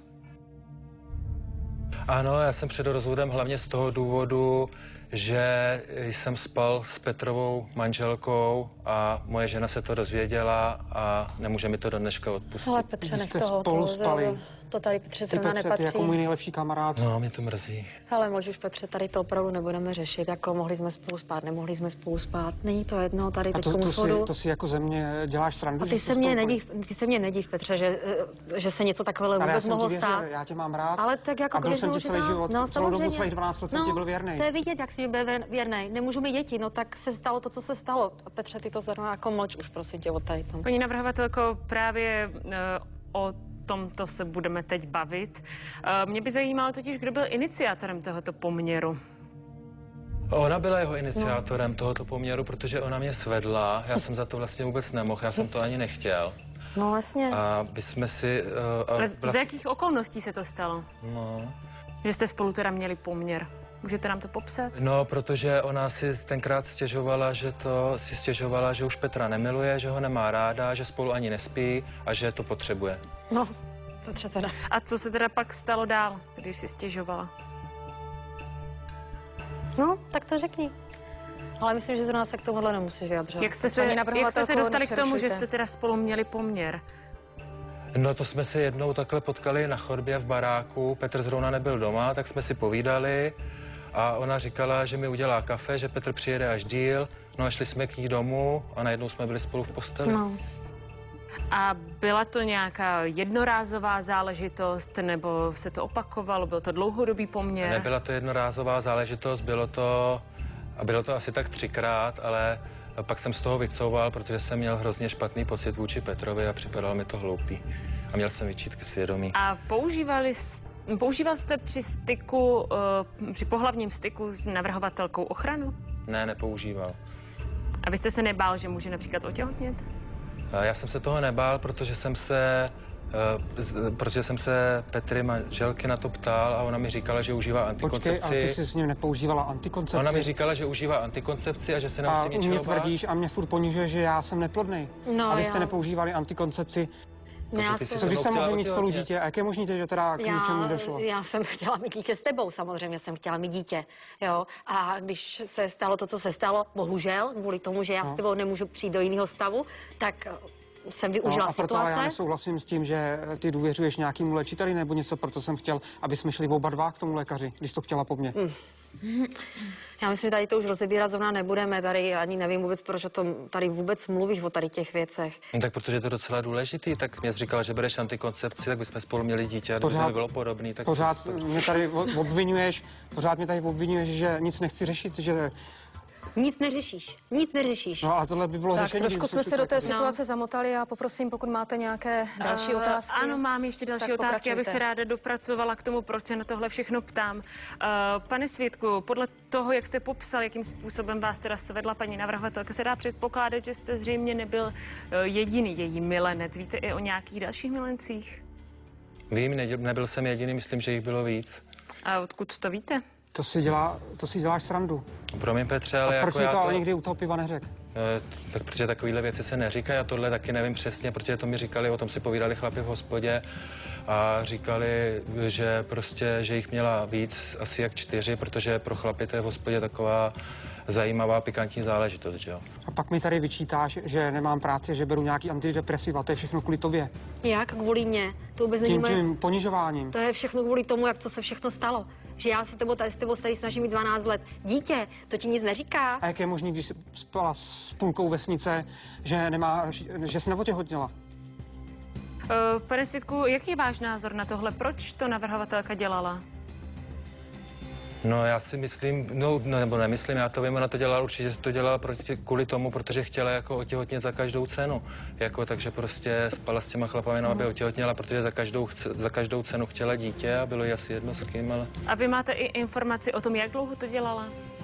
S7: Ano, já jsem před rozvodem hlavně z toho důvodu, že jsem spal s Petrovou manželkou a moje žena se to dozvěděla a nemůže mi to do dneška odpustit.
S3: Ale Petře, nech
S4: jste
S3: toho.
S4: spolu
S3: to,
S4: spali.
S3: To tady Petře
S4: Ty
S3: zrovna
S4: Petře,
S3: nepatří.
S4: ty jako můj nejlepší kamarád.
S7: No, mě to mrzí.
S3: Hele, možná už Petře, tady to opravdu nebudeme řešit. Jako mohli jsme spolu spát, nemohli jsme spolu spát. Není to jedno, tady
S4: A
S3: teď
S4: to, to, si,
S3: soudu.
S4: to si jako ze mě děláš srandu,
S3: A ty
S4: že
S3: se
S4: jste
S3: mě
S4: spolu
S3: nediv, ty se mě nediv, Petře, že, že se něco takového
S4: Ale já
S3: vůbec
S4: jsem
S3: mohlo
S4: ti
S3: stát.
S4: věřil, já tě mám rád.
S3: Ale tak jako
S4: a byl
S3: když
S4: jsem ti celý
S3: možná-
S4: život,
S3: no,
S4: celou dobu
S3: samozřejmě.
S4: svých dvanáct let jsem
S3: no,
S4: ti byl věrný.
S3: To je vidět, jak jsi mi byl věrný. Nemůžu mít děti, no tak se stalo to, co se stalo. A Petře, ty to zrovna jako mlč už, prosím tě, od tady tom.
S6: Paní navrhovatelko, právě uh, o tomto se budeme teď bavit. Uh, mě by zajímalo totiž, kdo byl iniciátorem tohoto poměru.
S7: Ona byla jeho iniciátorem no. tohoto poměru, protože ona mě svedla. Já jsem za to vlastně vůbec nemohl, já jsem to ani nechtěl.
S3: No vlastně.
S7: A my jsme si... Uh,
S6: Ale
S7: vlast...
S6: za jakých okolností se to stalo?
S7: No...
S6: Že jste spolu teda měli poměr. Můžete nám to popsat?
S7: No, protože ona si tenkrát stěžovala, že to si stěžovala, že už Petra nemiluje, že ho nemá ráda, že spolu ani nespí a že to potřebuje.
S3: No, Petře teda.
S6: A co se teda pak stalo dál, když si stěžovala?
S3: No, tak to řekni. Ale myslím, že zrovna se k tomuhle nemusíš vyjadřovat.
S6: Jak jste se,
S2: Paní
S6: jak jste se
S2: navrhovatelko,
S6: dostali k tomu, že
S2: nepřerušujte.
S6: jste teda spolu měli poměr?
S7: No to jsme se jednou takhle potkali na chodbě v baráku, Petr zrovna nebyl doma, tak jsme si povídali a ona říkala, že mi udělá kafe, že Petr přijede až díl, no a šli jsme k ní domů a najednou jsme byli spolu v posteli.
S3: No.
S6: A byla to nějaká jednorázová záležitost, nebo se to opakovalo, byl to dlouhodobý poměr?
S7: Nebyla to jednorázová záležitost, bylo to, a bylo to asi tak třikrát, ale pak jsem z toho vycouval, protože jsem měl hrozně špatný pocit vůči Petrovi a připadalo mi to hloupý. A měl jsem vyčítky svědomí.
S6: A používali, používal jste při styku, uh, při pohlavním styku s navrhovatelkou ochranu?
S7: Ne, nepoužíval.
S6: A vy jste se nebál, že může například otěhotnět?
S7: Já jsem se toho nebál, protože jsem se, uh, protože jsem se Petry manželky na to ptal a ona mi říkala, že užívá antikoncepci.
S4: Počkej, ale ty jsi s ním nepoužívala antikoncepci.
S7: Ona mi říkala, že užívá antikoncepci a že se nemusím
S4: A
S7: ničeho
S4: mě
S7: bát.
S4: tvrdíš a mě furt ponižuje, že já jsem neplodný.
S3: No,
S4: a vy jste
S3: já-
S4: nepoužívali antikoncepci.
S3: Ne, já
S7: ty jsi
S3: jsem-
S7: se
S4: Co když
S7: mnou
S4: se
S7: chtěla
S4: mohli mít spolu
S7: otěhotnět?
S4: dítě? A jak je možné, že teda k ničemu nedošlo?
S3: já jsem chtěla mít dítě s tebou, samozřejmě jsem chtěla mít dítě, jo. A když se stalo to, co se stalo, bohužel, kvůli tomu, že já
S4: No.
S3: s tebou nemůžu přijít do jiného stavu, tak jsem využila
S4: No, a proto ale já
S3: situace.
S4: nesouhlasím s tím, že ty důvěřuješ nějakému léčiteli nebo něco, proto jsem chtěl, aby jsme šli oba dva k tomu lékaři, když to chtěla po mně.
S3: Mm. Já myslím, že tady to už rozebírat zrovna nebudeme, tady ani nevím vůbec, proč o tom tady vůbec mluvíš o tady těch věcech.
S7: No, tak protože je to docela důležitý, tak mě jsi říkala, že bereš antikoncepci, tak bychom spolu měli dítě a kdyby
S4: Pořád-
S7: to bylo podobný, tak...
S4: Pořád mě tady o- obvinuješ, pořád mě tady obvinuješ, že nic nechci řešit, že...
S3: Nic neřešíš, nic neřešíš.
S4: No ale tohle by bylo
S2: Tak
S4: řešení.
S2: trošku
S4: kdybychom
S2: jsme
S4: šli
S2: se
S4: k
S2: do té
S4: lékaři.
S2: situace zamotali a poprosím, pokud máte nějaké další
S6: Eh,
S2: otázky.
S6: Ano, mám ještě další
S2: Tak
S6: otázky, abych se
S2: pokračujte.
S6: ráda dopracovala k tomu, proč se na tohle všechno ptám. Eh, Pane svědku, podle toho, jak jste popsal, jakým způsobem vás teda svedla paní navrhovatelka, se dá předpokládat, že jste zřejmě nebyl eh, jediný její milenec. Víte i o nějakých dalších milencích?
S7: Vím, ne, nebyl jsem jediný, myslím, že jich bylo víc.
S6: A odkud to víte?
S4: To si, dělá, to si děláš srandu.
S7: Promiň, Petře, ale
S4: A proč
S7: jako
S4: mi
S7: já
S4: to ale
S7: to...
S4: nikdy u toho piva neřekl?
S7: Eh, tak protože takovéhle věci se neříkají, já tohle taky nevím přesně, protože to mi říkali, o tom si povídali chlapi v hospodě a říkali, že prostě, že jich měla víc, asi jak čtyři, protože pro chlapy to je v hospodě taková zajímavá, pikantní záležitost, že jo.
S4: A pak mi tady vyčítáš, že nemám práci, že beru nějaký antidepresiva, to je všechno kvůli tobě.
S3: Jak kvůli mě? To vůbec není
S4: Tím,
S3: moje...
S4: tím ponižováním.
S3: To je všechno kvůli tomu, jak co se všechno stalo. Že já se tebou tady s tebou tady snažím mít dvanáct let. Dítě, to ti nic neříká.
S4: A jak je možný, když jsi spala s půlkou vesnice, že nemá, že jsi neotěhotněla?
S6: Eh, Pane svědku, jaký je váš názor na tohle? Proč to navrhovatelka dělala?
S7: No já si myslím, no, no nebo nemyslím, já to vím, ona to dělala určitě, to dělala proti, kvůli tomu, protože chtěla jako otěhotnět za každou cenu. Jako, takže prostě spala s těma chlapami, no, aby otěhotněla, protože za každou, chce, za každou cenu chtěla dítě a bylo jí asi jedno s kým, ale...
S6: A vy máte i informaci o tom, jak dlouho to dělala?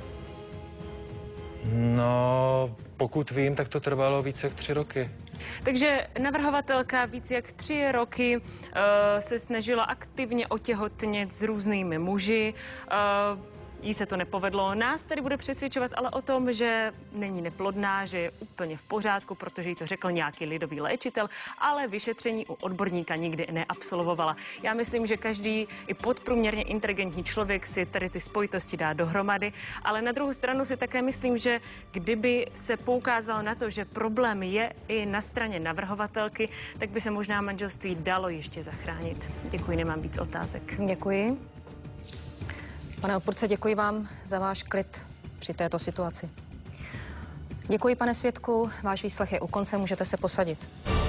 S7: No, pokud vím, tak to trvalo více jak tři roky.
S6: Takže navrhovatelka víc jak tři roky uh, se snažila aktivně otěhotnět s různými muži. Uh, jí se to nepovedlo. Nás tady bude přesvědčovat ale o tom, že není neplodná, že je úplně v pořádku, protože jí to řekl nějaký lidový léčitel, ale vyšetření u odborníka nikdy neabsolvovala. Já myslím, že každý i podprůměrně inteligentní člověk si tady ty spojitosti dá dohromady, ale na druhou stranu si také myslím, že kdyby se poukázalo na to, že problém je i na straně navrhovatelky, tak by se možná manželství dalo ještě zachránit. Děkuji, nemám víc otázek.
S2: Děkuji. Pane odpůrce, děkuji vám za váš klid při této situaci. Děkuji, pane svědku. Váš výslech je u konce, můžete se posadit.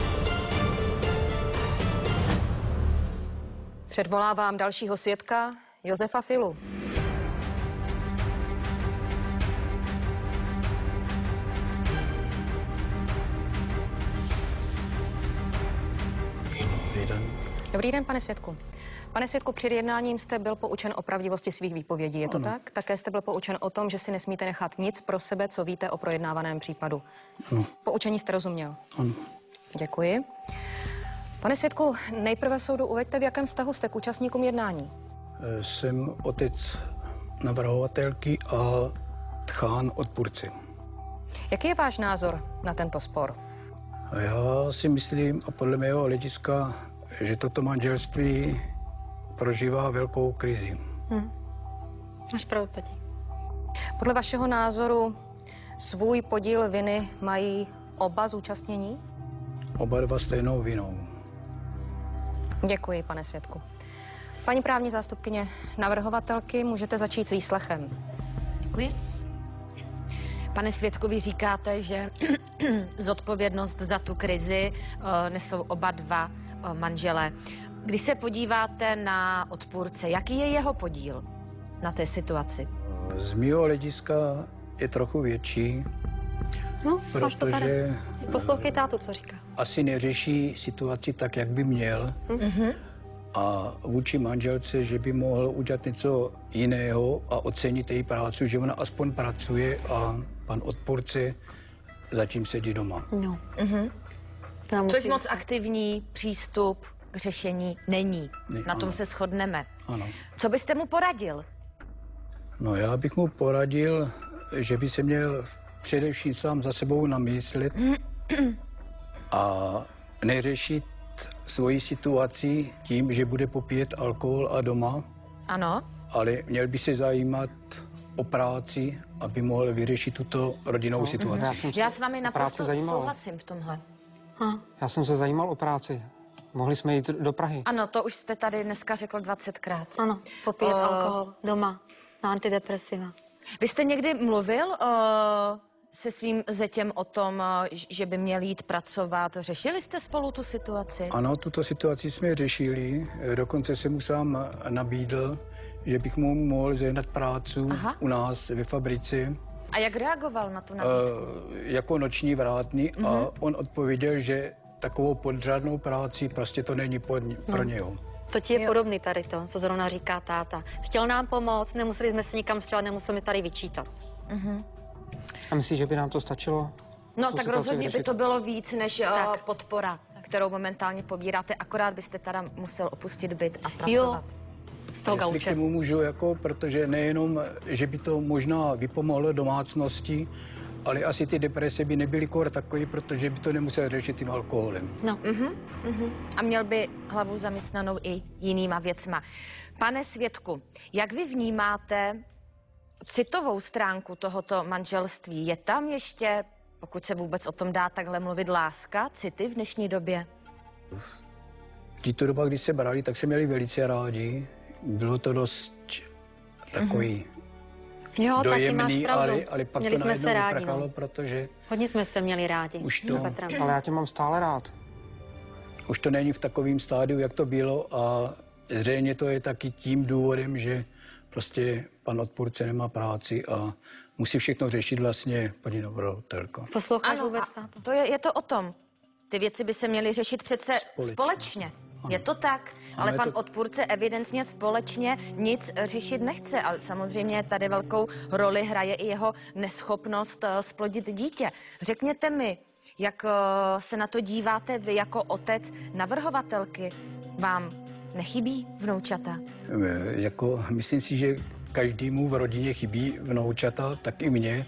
S2: Předvolávám dalšího svědka, Josefa Filu.
S8: Dobrý den.
S2: Dobrý den, pane svědku. Pane svědku, před jednáním jste byl poučen o pravdivosti svých výpovědí, je to
S8: Ano.
S2: tak? Také jste byl poučen o tom, že si nesmíte nechat nic pro sebe, co víte o projednávaném případu.
S8: Ano.
S2: Poučení jste rozuměl?
S8: Ano.
S2: Děkuji. Pane svědku, nejprve soudu uveďte, v jakém vztahu jste k účastníkům jednání.
S8: E, Jsem otec navrhovatelky a tchán odpůrce.
S2: Jaký je váš názor na tento spor?
S8: A já si myslím, a podle mého hlediska, že toto manželství prožívá velkou krizi.
S3: Máš pravdu, tati.
S2: Podle vašeho názoru svůj podíl viny mají oba zúčastnění?
S8: Oba dva stejnou vinou.
S2: Děkuji, pane svědku. Paní právní zástupkyně navrhovatelky, můžete začít s výslechem.
S5: Děkuji. Pane svědku, vy říkáte, že zodpovědnost za tu krizi uh, nesou oba dva uh, manželé. Když se podíváte na odpůrce, jaký je jeho podíl na té situaci?
S8: Z mého hlediska je trochu větší,
S3: No, máš to tady.
S8: protože
S3: Poslouchej tátu, co říká.
S8: asi neřeší situaci tak, jak by měl.
S5: Mm-hmm.
S8: A vůči manželce, že by mohl udělat něco jiného a ocenit její práci, že ona aspoň pracuje a pan odpůrce zatím sedí doma.
S3: No.
S5: Mm-hmm.
S3: Tam
S5: Což
S3: musí-
S5: moc aktivní přístup k řešení není.
S8: Ne,
S5: Na tom
S8: ano.
S5: se shodneme.
S8: Ano.
S5: Co byste mu poradil?
S8: No já bych mu poradil, že by se měl především sám za sebou namyslet a neřešit svoji situaci tím, že bude popíjet alkohol a doma,
S5: Ano.
S8: ale měl by se zajímat o práci, aby mohl vyřešit tuto rodinnou
S4: No,
S8: situaci.
S4: já jsem se
S5: Já s vámi
S4: o
S5: naprosto
S4: práci zajímal.
S5: souhlasím v tomhle.
S4: Já jsem se zajímal o práci. Mohli jsme jít do Prahy.
S5: Ano, to už jste tady dneska řekl dvacetkrát.
S3: Ano, popíjet
S5: O-
S3: alkohol doma na antidepresiva.
S5: Vy jste někdy mluvil uh, se svým zetěm o tom, uh, že by měl jít pracovat? Řešili jste spolu tu situaci?
S8: Ano, tuto situaci jsme řešili, dokonce jsem mu sám nabídl, že bych mu mohl zehnat prácu
S5: Aha.
S8: u nás ve fabrice
S5: A jak reagoval na tu nabídku?
S8: uh, jako noční vrátný
S5: Mhm.
S8: a on odpověděl, že takovou podřadnou práci prostě to není pod, pro něho.
S3: To ti je podobný tady to, co zrovna říká táta. Chtěl nám pomoct, nemuseli jsme se nikam stěhovat, nemuseli mi tady vyčítat.
S4: A myslíš, že by nám to stačilo?
S5: No
S4: tu
S5: tak
S4: situaci
S5: rozhodně by
S4: vyřešit?
S5: to bylo víc než uh,
S3: Tak.
S5: podpora, kterou momentálně pobíráte, akorát byste teda musel opustit byt a pracovat.
S3: Jo, z toho
S8: Jestli k
S3: gauče.
S8: tomu můžu, jako, protože nejenom, že by to možná vypomohlo domácnosti, ale asi ty deprese by nebyly kor takové, protože by to nemusel řešit tím alkoholem.
S3: No.
S5: A měl by hlavu zaměstnanou i jinýma věcma. Pane svědku, jak vy vnímáte citovou stránku tohoto manželství? Je tam ještě, pokud se vůbec o tom dá takhle mluvit, láska, city v dnešní době?
S8: Títo doba, když se brali, tak se měli velice rádi. Bylo to dost takový
S3: Jo, taky máš
S8: dojemný,
S3: pravdu.
S8: ale, ale pak
S3: Měli
S8: to
S3: jsme
S8: najednou
S3: se rádi,
S8: vyprchalo,
S3: no.
S8: protože
S3: Hodně jsme se měli rádi.
S8: Už
S3: s
S8: to-
S3: Petrem.
S4: Ale já tě mám stále rád.
S8: už to není v takovém stádiu, jak to bylo a zřejmě to je taky tím důvodem, že prostě pan odpůrce nemá práci a musí všechno řešit vlastně paní navrhovatelka.
S3: Posloucháš vůbec
S5: a
S3: tátu?
S5: to je, je to o tom. Ty věci by se měly řešit přece
S8: Společně.
S5: společně. Je to tak, ale
S8: je
S5: pan
S8: to-
S5: odpůrce evidentně společně nic řešit nechce. Ale samozřejmě tady velkou roli hraje i jeho neschopnost eh, zplodit dítě. Řekněte mi, jak eh, se na to díváte vy jako otec navrhovatelky? Vám nechybí vnoučata?
S8: E, Jako, myslím si, že každému v rodině chybí vnoučata, tak i mně.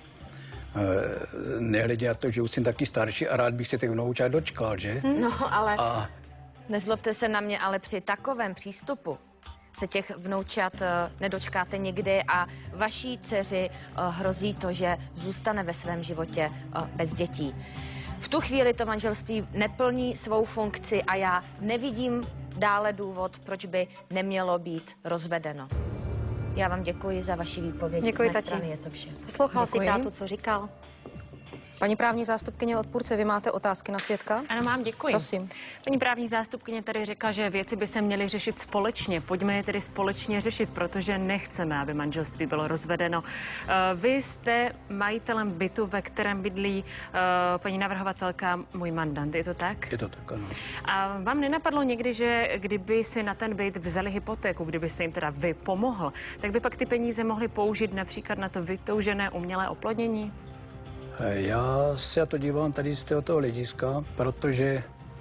S8: E, Nehledě na to, že už jsem taky starší a rád bych se těch vnoučat dočkal, že?
S5: No, ale
S8: A
S5: nezlobte se na mě, ale při takovém přístupu se těch vnoučat eh, nedočkáte nikdy a vaší dceři eh, hrozí to, že zůstane ve svém životě eh, bez dětí. V tu chvíli to manželství neplní svou funkci a já nevidím dále důvod, proč by nemělo být rozvedeno. Já vám děkuji za vaši výpověď.
S3: Děkuji,
S5: Z mé
S3: tati.
S5: strany je to vše.
S3: Poslouchal
S2: Děkuji.
S3: jsi tátu, co říkal?
S2: Paní právní zástupkyně odpůrce, vy máte otázky na svědka?
S6: Ano, mám, děkuji.
S2: Prosím.
S6: Paní právní zástupkyně tady řekla, že věci by se měly řešit společně. Pojďme je tedy společně řešit, protože nechceme, aby manželství bylo rozvedeno. Eh, Vy jste majitelem bytu, ve kterém bydlí eh, paní navrhovatelka, můj mandant, je to tak?
S8: je to tak, ano.
S6: A vám nenapadlo někdy, že kdyby si na ten byt vzali hypotéku, kdybyste jim teda vy pomohl, tak by pak ty peníze mohli použít například na to vytoužené umělé oplodnění?
S8: E, Já se na to dívám tady z tohoto hlediska, protože e,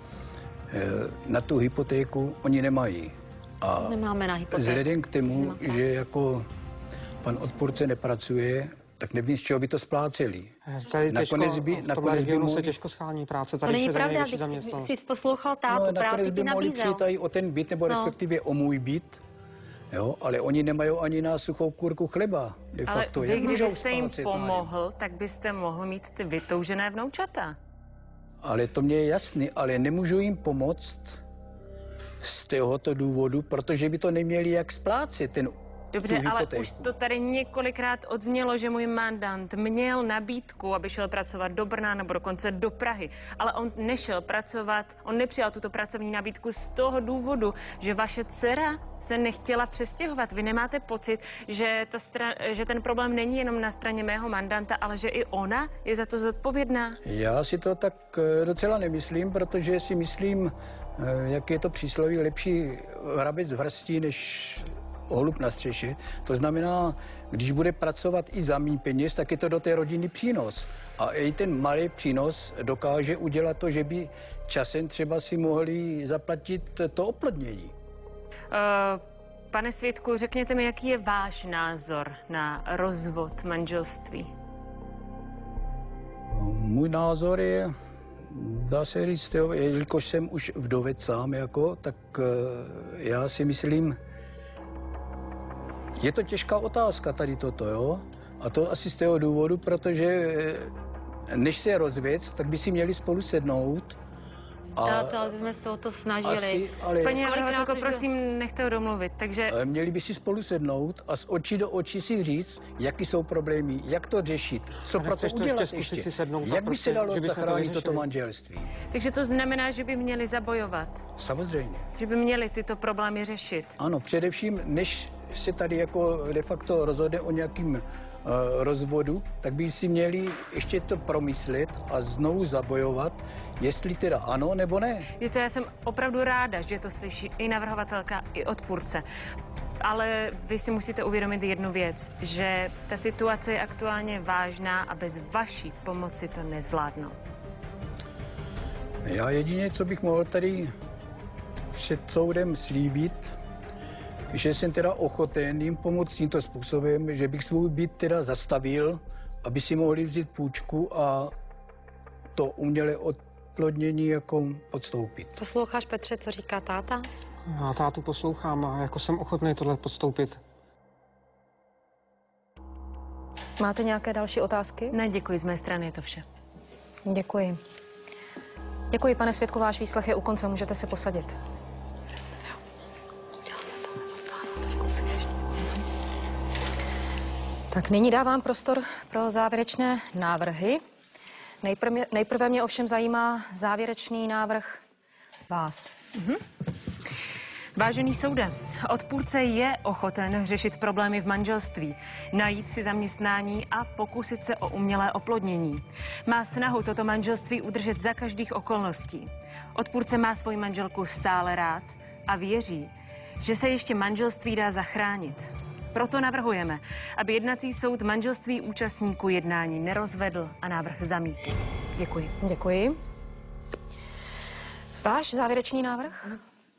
S8: na tu hypotéku oni nemají. A
S3: Nemáme na hypotéku.
S8: vzhledem k tomu,
S3: Nemá práci.
S8: že jako pan odpůrce nepracuje, tak nevím, z čeho by to spláceli.
S4: Tady těžko,
S8: Nakonec by-
S4: v tomhle
S8: nakonec by
S4: regionu se
S8: mohli-
S4: těžko schání práce.
S3: To
S4: Tady
S3: není
S4: všude
S3: pravda,
S4: největší
S3: když
S4: zaměstnanost.
S3: jsi poslouchal tátu,
S8: No,
S3: práci
S8: nakonec
S3: ti
S8: by mohli
S3: nabízel.
S8: přijít i o ten byt, nebo
S3: No.
S8: respektive o můj byt, jo, ale oni nemají ani na suchou kurku chleba, de
S6: Ale
S8: facto.
S6: vy,
S8: Jak můžou
S6: kdybyste jim
S8: splácet nájem?
S6: pomohl, tak byste mohl mít ty vytoužené vnoučata.
S8: Ale to mě je jasný, ale nemůžu jim pomoct z tohoto důvodu, protože by to neměli jak splácet, ten
S6: Dobře,
S8: tu
S6: ale
S8: hypotéku.
S6: už to tady několikrát odznělo, že můj mandant měl nabídku, aby šel pracovat do Brna nebo dokonce do Prahy, ale on nešel pracovat, on nepřijal tuto pracovní nabídku z toho důvodu, že vaše dcera se nechtěla přestěhovat. Vy nemáte pocit, že, ta stra- že ten problém není jenom na straně mého mandanta, ale že i ona je za to zodpovědná?
S8: Já si to tak eh, docela nemyslím, protože si myslím, eh, jak je to přísloví, lepší hrabec v hrsti než holub na střeše. To znamená, když bude pracovat i za mý peněz, tak je to do té rodiny přínos. A i ten malý přínos dokáže udělat to, že by časem třeba si mohli zaplatit to oplodnění.
S6: Uh, pane svědku, řekněte mi, jaký je váš názor na rozvod manželství?
S8: Můj názor je Dá se říct, jo, jelikož jsem už vdovec sám, jako, tak já si myslím, je to těžká otázka tady toto, jo? A to asi z toho důvodu, protože než se rozvěc, tak by si měli spolu sednout.
S3: A to, jsme se o to snažili.
S8: Asi, ale...
S6: Paní navrhovatelko, prosím, nechte ho domluvit, takže...
S8: Měli by si spolu sednout a z očí do očí si říct, jaký jsou problémy, jak to řešit, co pro to udělat ještě, ještě.
S4: Si sednout,
S8: jak by
S4: prostě,
S8: se dalo zachránit
S4: to
S8: toto manželství.
S6: Takže to znamená, že by měli zabojovat?
S8: Samozřejmě.
S6: Že by měli tyto problémy řešit?
S8: Ano, především, než se tady jako de facto rozhodne o nějakým uh, rozvodu, tak by si měli ještě to promyslet a znovu zabojovat, jestli teda ano nebo ne.
S6: Je to, já jsem opravdu ráda, že to slyší i navrhovatelka, i odpůrce. Ale vy si musíte uvědomit jednu věc, že ta situace je aktuálně vážná a bez vaší pomoci to nezvládnou.
S8: Já jedině, co bych mohl tady před soudem slíbit, že jsem teda ochoten jim pomoct tímto způsobem, že bych svůj byt teda zastavil, aby si mohli vzít půjčku a to umělé oplodnění jako podstoupit.
S3: Posloucháš, Petře, co říká táta?
S4: Já tátu poslouchám a jako jsem ochotný tohle podstoupit.
S2: Máte nějaké další otázky?
S6: Ne, děkuji, z mé strany je to vše.
S2: Děkuji. Děkuji, pane svědku, váš výslech je u konce, můžete se posadit. Tak nyní dávám prostor pro závěrečné návrhy. Nejprve, nejprve mě ovšem zajímá závěrečný návrh vás.
S6: Mm-hmm. Vážený soude, odpůrce je ochoten řešit problémy v manželství, najít si zaměstnání a pokusit se o umělé oplodnění. Má snahu toto manželství udržet za každých okolností. Odpůrce má svoji manželku stále rád a věří, že se ještě manželství dá zachránit. Proto navrhujeme, aby jednací soud manželství účastníků jednání nerozvedl a návrh zamítl. Děkuji.
S2: Děkuji. Váš závěrečný návrh?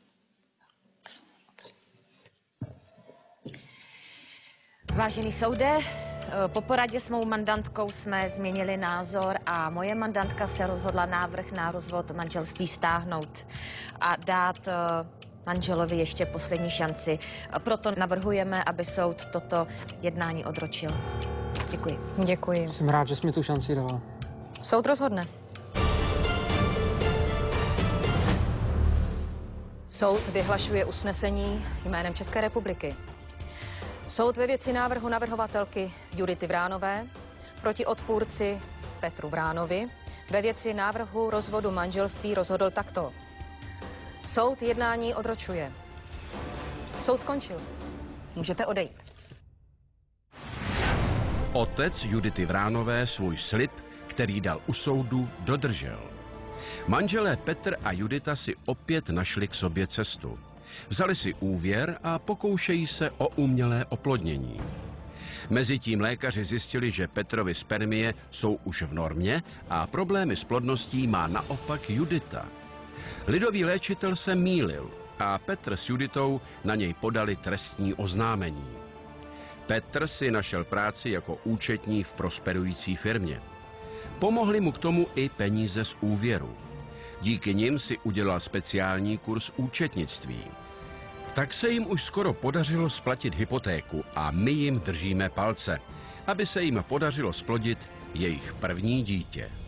S5: Vážený soude, po poradě s mou mandantkou jsme změnili názor a moje mandantka se rozhodla návrh na rozvod manželství stáhnout a dát manželovi ještě poslední šanci. Proto navrhujeme, aby soud toto jednání odročil. Děkuji.
S2: Děkuji.
S4: Jsem rád, že jsi mi tu šanci dala.
S2: Soud rozhodne. Soud vyhlašuje usnesení jménem České republiky. Soud ve věci návrhu navrhovatelky Judity Vránové proti odpůrci Petru Vránovi ve věci návrhu rozvodu manželství rozhodl takto. Soud jednání odročuje. Soud skončil. Můžete odejít.
S1: Otec Judity Vránové svůj slib, který dal u soudu, dodržel. Manželé Petr a Judita si opět našli k sobě cestu. Vzali si úvěr a pokoušejí se o umělé oplodnění. Mezitím lékaři zjistili, že Petrovy spermie jsou už v normě a problémy s plodností má naopak Judita. Lidový léčitel se mýlil a Petr s Juditou na něj podali trestní oznámení. Petr si našel práci jako účetní v prosperující firmě. Pomohli mu k tomu i peníze z úvěru. Díky nim si udělal speciální kurz účetnictví. Tak se jim už skoro podařilo splatit hypotéku a my jim držíme palce, aby se jim podařilo splodit jejich první dítě.